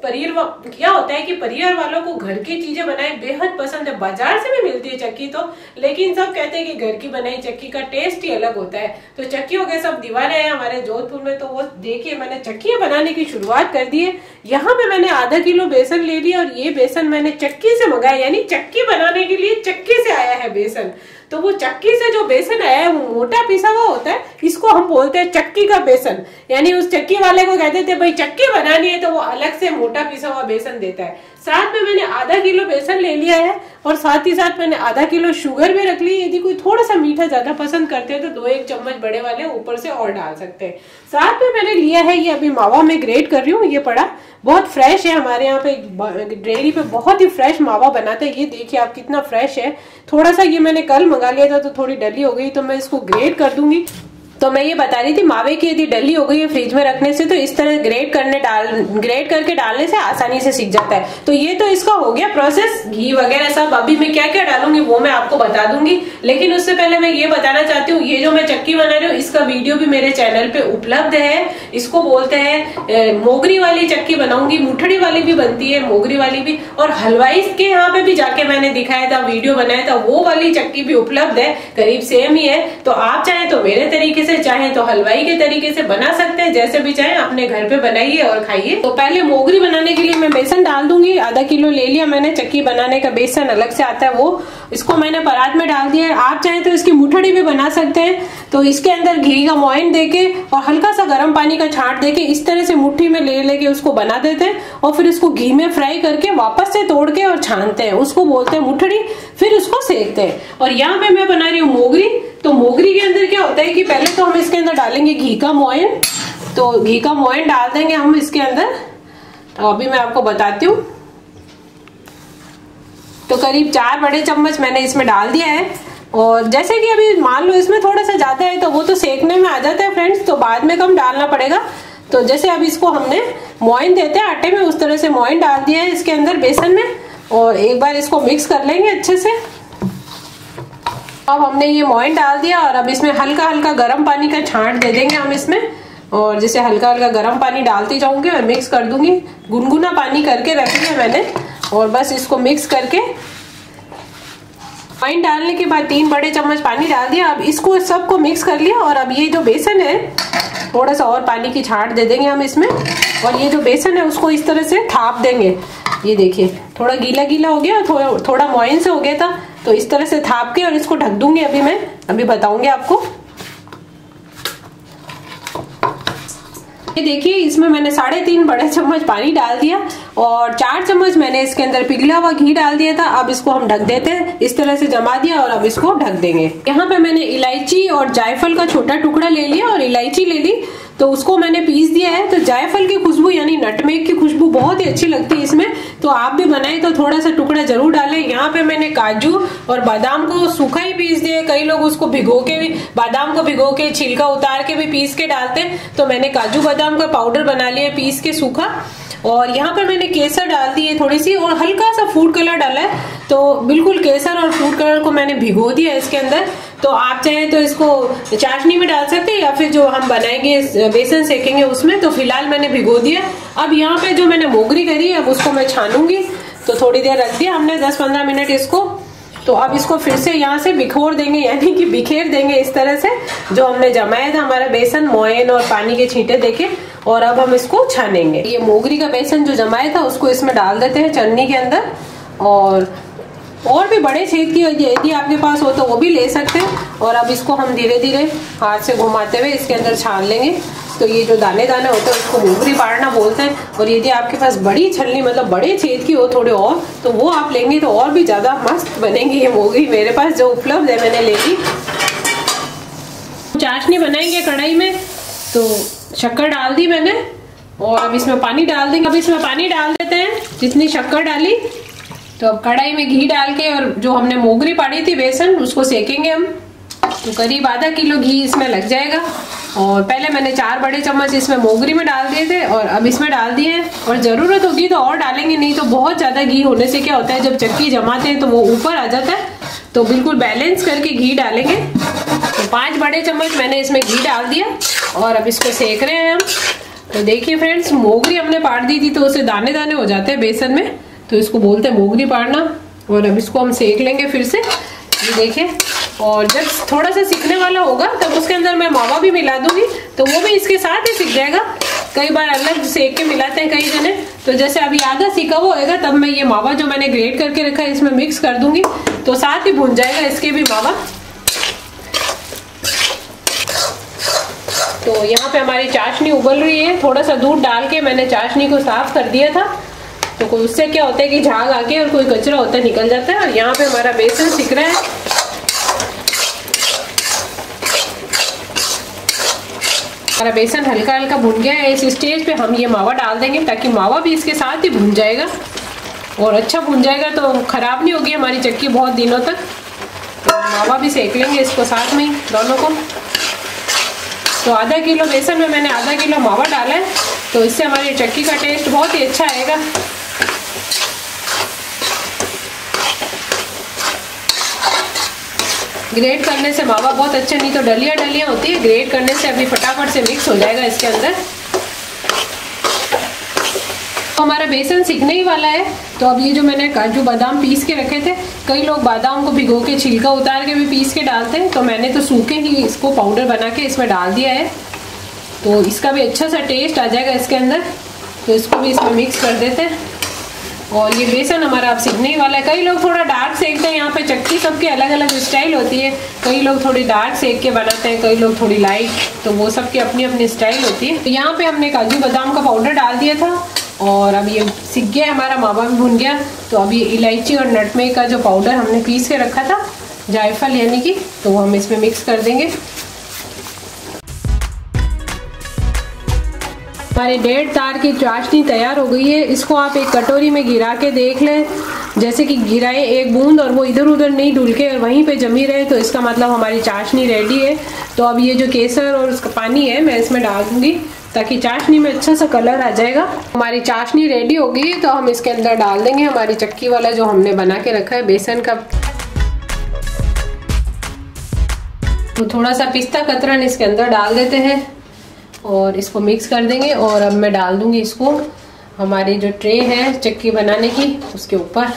क्या होता है कि परिवार वालों को घर की चीजें बनाए बेहद पसंद है। बाजार से भी मिलती है चक्की तो, लेकिन सब कहते हैं कि घर की बनाई चक्की का टेस्ट ही अलग होता है। तो चक्कियों के सब दीवाने हैं हमारे जोधपुर में। तो वो देखिए मैंने चक्कियां बनाने की शुरुआत कर दी है। यहाँ पे मैंने आधा किलो बेसन ले लिया और ये बेसन मैंने चक्की से मंगाया, यानी चक्की बनाने के लिए चक्की से आया है बेसन। तो वो चक्की से जो बेसन आया है वो मोटा पिसा हुआ होता है, इसको हम बोलते हैं चक्की का बेसन। यानी उस चक्की वाले को कहते थे भाई चक्की बनानी है तो वो अलग से मोटा पिसा हुआ बेसन देता है। साथ में मैंने आधा किलो बेसन ले लिया है और साथ ही साथ मैंने आधा किलो शुगर भी रख ली। यदि कोई थोड़ा सा मीठा ज्यादा पसंद करते हैं तो 2-1 चम्मच बड़े वाले ऊपर से और डाल सकते हैं। साथ में मैंने लिया है ये अभी मावा में ग्रेट कर रही हूँ, ये पड़ा बहुत फ्रेश है। हमारे यहाँ पे डेयरी पे बहुत ही फ्रेश मावा बनाते हैं। ये देखिए आप कितना फ्रेश है। थोड़ा सा ये मैंने कल मंगा लिया था तो थोड़ी डली हो गई, तो मैं इसको ग्रेट कर दूंगी। तो मैं ये बता रही थी मावे की यदि डली हो गई है फ्रिज में रखने से तो इस तरह ग्रेट करके डालने से आसानी से सीख जाता है। तो ये तो इसका हो गया प्रोसेस, घी वगैरह सब। अभी मैं क्या क्या डालूंगी वो मैं आपको बता दूंगी, लेकिन उससे पहले मैं ये बताना चाहती हूँ ये जो मैं चक्की बना रही हूँ इसका वीडियो भी मेरे चैनल पे उपलब्ध है। इसको बोलते हैं मोगरी वाली चक्की बनाऊंगी, मुठड़ी वाली भी बनती है, मोगरी वाली भी। और हलवाई के यहाँ पे भी जाके मैंने दिखाया था, वीडियो बनाया था, वो वाली चक्की भी उपलब्ध है, करीब सेम ही है। तो आप चाहे तो मेरे तरीके से, चाहे तो हलवाई के तरीके से बना सकते हैं, जैसे भी चाहे अपने घर पे बनाइए और खाइए। तो पहले मोगरी बनाने के लिए मैं बेसन डाल दूंगी। आधा किलो ले लिया मैंने, चक्की बनाने का बेसन अलग से आता है वो, इसको मैंने परात में डाल दिया है। आप चाहे तो इसकी मुठड़ी भी बना सकते हैं। तो इसके अंदर घी का मोइन देके और हल्का सा गर्म पानी का छांट देके इस तरह से मुट्ठी में ले लेके उसको बना देते हैं और फिर इसको घी में फ्राई करके वापस से तोड़ के और छानते हैं, उसको बोलते हैं मुठड़ी। फिर उसको सेकते हैं। और यहाँ पे मैं बना रही हूँ मोगरी। तो मोगरी के अंदर क्या होता है कि पहले तो हम इसके अंदर डालेंगे घी का मोइन। तो घी का मोइन डाल देंगे हम इसके अंदर। तो अभी मैं आपको बताती हूँ। तो करीब 4 बड़े चम्मच मैंने इसमें डाल दिया है। और जैसे कि अभी मान लो इसमें थोड़ा सा ज्यादा है तो वो तो सेकने में आ जाता है फ्रेंड्स, तो बाद में कम डालना पड़ेगा। तो जैसे अब इसको हमने मोइन देते हैं आटे में, उस तरह से मोइन डाल दिया है इसके अंदर बेसन में। और एक बार इसको मिक्स कर लेंगे अच्छे से। अब हमने ये मोइन डाल दिया और अब इसमें हल्का हल्का गर्म पानी का छांट दे देंगे हम इसमें। और जैसे हल्का हल्का गर्म पानी डालती जाऊंगी और मिक्स कर दूंगी। गुनगुना पानी करके रख लिया मैंने और बस इसको मिक्स करके मोइन डालने के बाद 3 बड़े चम्मच पानी डाल दिया। अब इसको सबको मिक्स कर लिया और अब ये जो बेसन है थोड़ा सा और पानी की छांट दे देंगे हम इसमें। और ये जो बेसन है उसको इस तरह से थाप देंगे। ये देखिए थोड़ा गीला गीला हो गया और थोड़ा मोइन से हो गया था, तो इस तरह से थाप के और इसको ढक दूंगी। अभी बताऊंगी आपको। ये देखिए, इसमें मैंने 3.5 बड़े चम्मच पानी डाल दिया और 4 चम्मच मैंने इसके अंदर पिघला हुआ घी डाल दिया था। अब इसको हम ढक देते हैं। इस तरह से जमा दिया और अब इसको ढक देंगे। यहाँ पे मैंने इलायची और जायफल का छोटा टुकड़ा ले लिया और इलायची ले ली, तो उसको मैंने पीस दिया है। तो जायफल की खुशबू यानी नटमेग की खुशबू बहुत ही अच्छी लगती है इसमें, तो आप भी बनाएं तो थोड़ा सा टुकड़ा जरूर डालें। यहाँ पे मैंने काजू और बादाम को सूखा ही पीस दिया। कई लोग उसको भिगो के भी, बादाम को भिगो के छिलका उतार के भी पीस के डालते हैं, तो मैंने काजू बादाम का पाउडर बना लिया पीस के सूखा। और यहाँ पे मैंने केसर डाल दी है थोड़ी सी और हल्का सा फूड कलर डाला है। तो बिल्कुल केसर और फूड कलर को मैंने भिगो दिया इसके अंदर। तो आप चाहें तो इसको चाशनी में डाल सकते हैं या फिर जो हम बनाएंगे बेसन सेकेंगे उसमें। तो फिलहाल मैंने भिगो दिया। अब यहाँ पे जो मैंने मोगरी करी है अब उसको मैं छानूंगी। तो थोड़ी देर रख दिया हमने 10-15 मिनट इसको। तो अब इसको फिर से यहाँ से बिखोर देंगे यानी कि बिखेर देंगे इस तरह से। जो हमने जमाया था हमारा बेसन मोयन और पानी के छींटे देके, और अब हम इसको छानेंगे। ये मोगरी का बेसन जो जमाया था उसको इसमें डाल देते हैं चन्नी के अंदर। और भी बड़े छेद की यदि आपके पास हो तो वो भी ले सकते हैं। और अब इसको हम धीरे धीरे हाथ से घुमाते हुए इसके अंदर छान लेंगे। तो ये जो दाने दाने होते हैं उसको मोगरी पाड़ना बोलते हैं। और यदि आपके पास बड़ी छलनी मतलब बड़े छेद की हो थोड़े और, तो वो आप लेंगे तो और भी ज्यादा मस्त बनेंगी ये मोगरी। मेरे पास जो उपलब्ध है मैंने ले ली। चाशनी बनाएंगे कढ़ाई में, तो शक्कर डाल दी मैंने और अब इसमें पानी डाल देंगे। अब इसमें पानी डाल देते हैं जितनी शक्कर डाली। तो अब कढ़ाई में घी डाल के और जो हमने मोगरी पाड़ी थी बेसन उसको सेकेंगे हम। तो करीब आधा किलो घी इसमें लग जाएगा। और पहले मैंने 4 बड़े चम्मच इसमें मोगरी में डाल दिए थे और अब इसमें डाल दिए हैं। और जरूरत होगी तो और डालेंगे, नहीं तो बहुत ज्यादा घी होने से क्या होता है जब चक्की जमाते हैं तो वो ऊपर आ जाता है। तो बिल्कुल बैलेंस करके घी डालेंगे। तो 5 बड़े चम्मच मैंने इसमें घी डाल दिया और अब इसको सेक रहे हैं हम। तो देखिए फ्रेंड्स, मोगरी हमने पाड़ दी थी तो उसे दाने दाने हो जाते हैं बेसन में, तो इसको बोलते हैं मोगरी पाड़ना। और अब इसको हम सेक लेंगे फिर से, ये देखिए। और जब थोड़ा सा सिकने वाला होगा तब उसके अंदर मैं मावा भी मिला दूंगी, तो वो भी इसके साथ ही सिक जाएगा। कई बार अलग सेक के मिलाते हैं कई जने। तो जैसे अभी आधा सिका हुआ होगा तब मैं ये मावा जो मैंने ग्रेट करके रखा है इसमें मिक्स कर दूंगी, तो साथ ही भुन जाएगा इसके भी मावा। तो यहाँ पे हमारी चाशनी उबल रही है। थोड़ा सा दूध डाल के मैंने चाशनी को साफ कर दिया था। तो कोई उससे क्या होता है कि झाग आके और कोई कचरा होता है निकल जाता है। और यहाँ पे हमारा बेसन सिक रहा है। हमारा बेसन हल्का हल्का भुन गया है। इस स्टेज पे हम ये मावा डाल देंगे ताकि मावा भी इसके साथ ही भुन जाएगा और अच्छा भुन जाएगा तो खराब नहीं होगी हमारी चक्की बहुत दिनों तक। तो मावा भी सेक लेंगे इसको साथ में ही दोनों को। तो आधा किलो बेसन में मैंने आधा किलो मावा डाला है, तो इससे हमारी चक्की का टेस्ट बहुत ही अच्छा आएगा। ग्रेट करने से मावा बहुत अच्छा, नहीं तो डलियां डलियां होती है, ग्रेट करने से अभी फटाफट से मिक्स हो जाएगा इसके अंदर। तो हमारा बेसन सिकने ही वाला है। तो अब ये जो मैंने काजू बादाम पीस के रखे थे, कई लोग बादाम को भिगो के छिलका उतार के भी पीस के डालते हैं, तो मैंने तो सूखे ही इसको पाउडर बना के इसमें डाल दिया है। तो इसका भी अच्छा सा टेस्ट आ जाएगा इसके अंदर। तो इसको भी इसमें मिक्स कर देते हैं। और ये बेसन हमारा अब सिकने ही वाला है। कई लोग थोड़ा डार्क सेकते हैं, यहाँ पे चक्की सबकी अलग अलग स्टाइल होती है। कई लोग थोड़ी डार्क सेक के बनाते हैं, कई लोग थोड़ी लाइट, तो वो सबकी अपनी अपनी स्टाइल होती है। तो यहाँ पे हमने काजू बादाम का पाउडर डाल दिया था और अब ये सिक गया, हमारा मावा भी भुन गया। तो अब ये इलायची और नटमेग का जो पाउडर हमने पीस के रखा था, जायफल यानी कि, तो वो हम इसमें मिक्स कर देंगे। हमारी 1.5 तार की चाशनी तैयार हो गई है। इसको आप एक कटोरी में गिरा के देख लें, जैसे कि गिराए एक बूंद और वो इधर उधर नहीं डुलके और वहीं पे जमी रहे, तो इसका मतलब हमारी चाशनी रेडी है। तो अब ये जो केसर और उसका पानी है मैं इसमें डाल दूंगी ताकि चाशनी में अच्छा सा कलर आ जाएगा। हमारी चाशनी रेडी हो गई है, तो हम इसके अंदर डाल देंगे हमारी चक्की वाला जो हमने बना के रखा है बेसन का। तो थोड़ा सा पिस्ता कतरन इसके अंदर डाल देते हैं और इसको मिक्स कर देंगे। और अब मैं डाल दूंगी इसको हमारी जो ट्रे है चक्की बनाने की उसके ऊपर।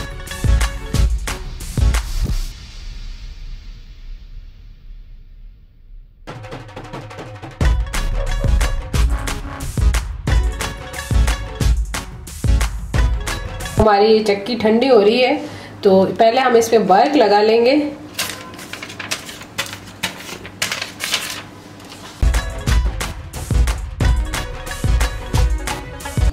हमारी ये चक्की ठंडी हो रही है, तो पहले हम इस पे वर्क लगा लेंगे।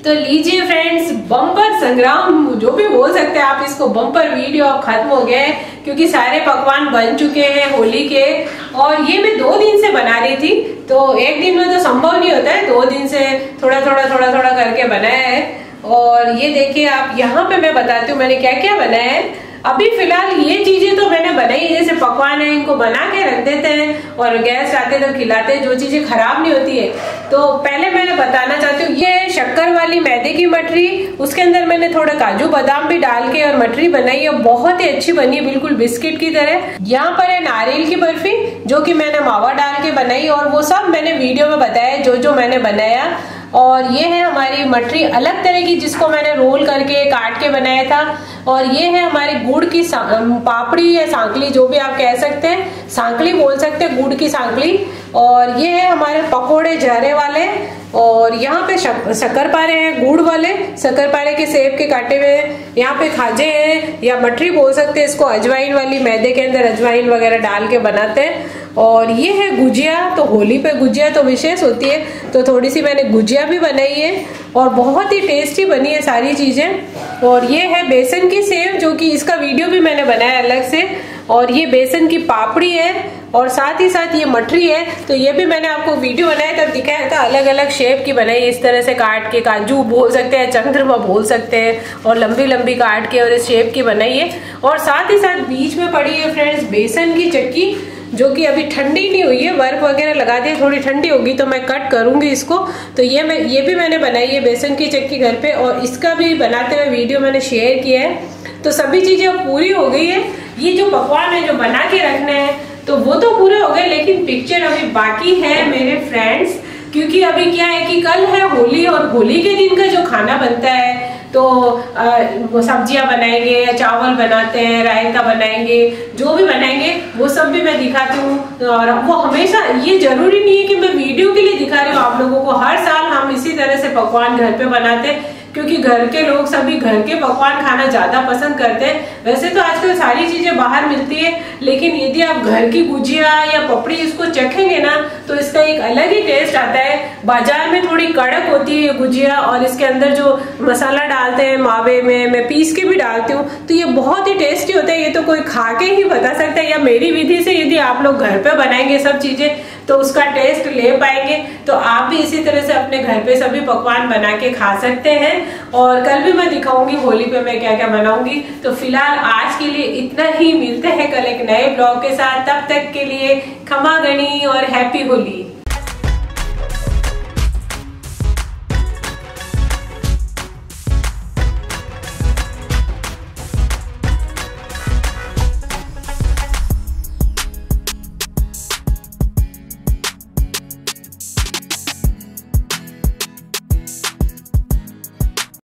तो लीजिए फ्रेंड्स, बम्पर संग्राम जो भी बोल सकते हैं आप इसको, बम्पर वीडियो अब खत्म हो गया है क्योंकि सारे पकवान बन चुके हैं होली के। और ये मैं 2 दिन से बना रही थी, तो एक दिन में तो संभव नहीं होता है, 2 दिन से थोड़ा थोड़ा करके बनाया है। और ये देखिए आप, यहाँ पे मैं बताती हूँ मैंने क्या क्या बनाया है। अभी फिलहाल ये चीजें तो मैंने बनाई, जैसे पकवान है इनको बना के रख देते हैं और गेस्ट आते तो खिलाते हैं, जो चीजें खराब नहीं होती है। तो पहले मैंने बताना चाहती हूँ, ये शक्कर वाली मैदे की मठरी, उसके अंदर मैंने थोड़ा काजू बादाम भी डाल के और मठरी बनाई है, बहुत ही अच्छी बनी है, बिल्कुल बिस्किट की तरह। यहाँ पर है नारियल की बर्फी जो कि मैंने मावा डाल के बनाई, और वो सब मैंने वीडियो में बताया जो जो मैंने बनाया। और ये है हमारी मठरी अलग तरह की, जिसको मैंने रोल करके काट के बनाया था। और ये है हमारी गुड़ की पापड़ी या सांकली, जो भी आप कह सकते हैं, सांकली बोल सकते हैं, गुड़ की सांकली। और ये है हमारे पकोड़े जरे वाले, और यहाँ पे शक्करपारे हैं गुड़ वाले, शक्करपारे के सेब के काटे हुए हैं। यहाँ पे खाजे हैं या मठरी बोल सकते हैं इसको, अजवाइन वाली, मैदे के अंदर अजवाइन वगैरह डाल के बनाते हैं। और ये है गुजिया, तो होली पे गुजिया तो विशेष होती है, तो थोड़ी सी मैंने गुजिया भी बनाई है और बहुत ही टेस्टी बनी है सारी चीजें। और ये है बेसन की सेव, जो कि इसका वीडियो भी मैंने बनाया अलग से। और ये बेसन की पापड़ी है, और साथ ही साथ ये मठरी है, तो ये भी मैंने आपको वीडियो बनाया तब दिखाया था, अलग अलग शेप की बनाई, इस तरह से काट के, काजू बोल सकते हैं, चंद्रमा बोल सकते हैं, और लंबी लंबी काट के और इस शेप की बनाई है। और साथ ही साथ बीच में पड़ी है फ्रेंड्स बेसन की चक्की, जो कि अभी ठंडी नहीं हुई है, बर्फ वगैरह लगा दी, थोड़ी ठंडी होगी तो मैं कट करूंगी इसको। तो ये भी मैंने बनाई है बेसन की चक्की घर पे, और इसका भी बनाते हुए वीडियो मैंने शेयर किया है। तो सभी चीजें अब पूरी हो गई है। ये जो पकवान है जो बना के रखने हैं तो वो तो पूरे हो गए, लेकिन पिक्चर अभी बाकी है मेरे फ्रेंड्स, क्योंकि अभी क्या है कि कल है होली, और होली के दिन का जो खाना बनता है तो सब्जियां बनाएंगे या चावल बनाते हैं, रायता बनाएंगे, जो भी बनाएंगे वो सब भी मैं दिखाती हूँ। और वो हमेशा, ये जरूरी नहीं है कि मैं वीडियो के लिए दिखा रही हूँ आप लोगों को, हर साल हम इसी तरह से पकवान घर पे बनाते हैं, क्योंकि घर के लोग सभी घर के पकवान खाना ज्यादा पसंद करते हैं। वैसे तो आजकल सारी चीजें बाहर मिलती है, लेकिन यदि आप घर की गुजिया या पपड़ी इसको चखेंगे ना तो इसका एक अलग ही टेस्ट आता है। बाजार में थोड़ी कड़क होती है गुजिया, और इसके अंदर जो मसाला डालते हैं मावे में, मैं पीस के भी डालती हूँ, तो ये बहुत ही टेस्टी होता है। ये तो कोई खा के ही बता सकता है, या मेरी विधि से यदि आप लोग घर पे बनाएंगे सब चीजें तो उसका टेस्ट ले पाएंगे। तो आप भी इसी तरह से अपने घर पे सभी पकवान बना के खा सकते हैं। और कल भी मैं दिखाऊंगी होली पे मैं क्या क्या बनाऊंगी। तो फिलहाल आज के लिए इतना ही, मिलते हैं कल एक नए ब्लॉग के साथ, तब तक के लिए खमा गणी और हैप्पी होली।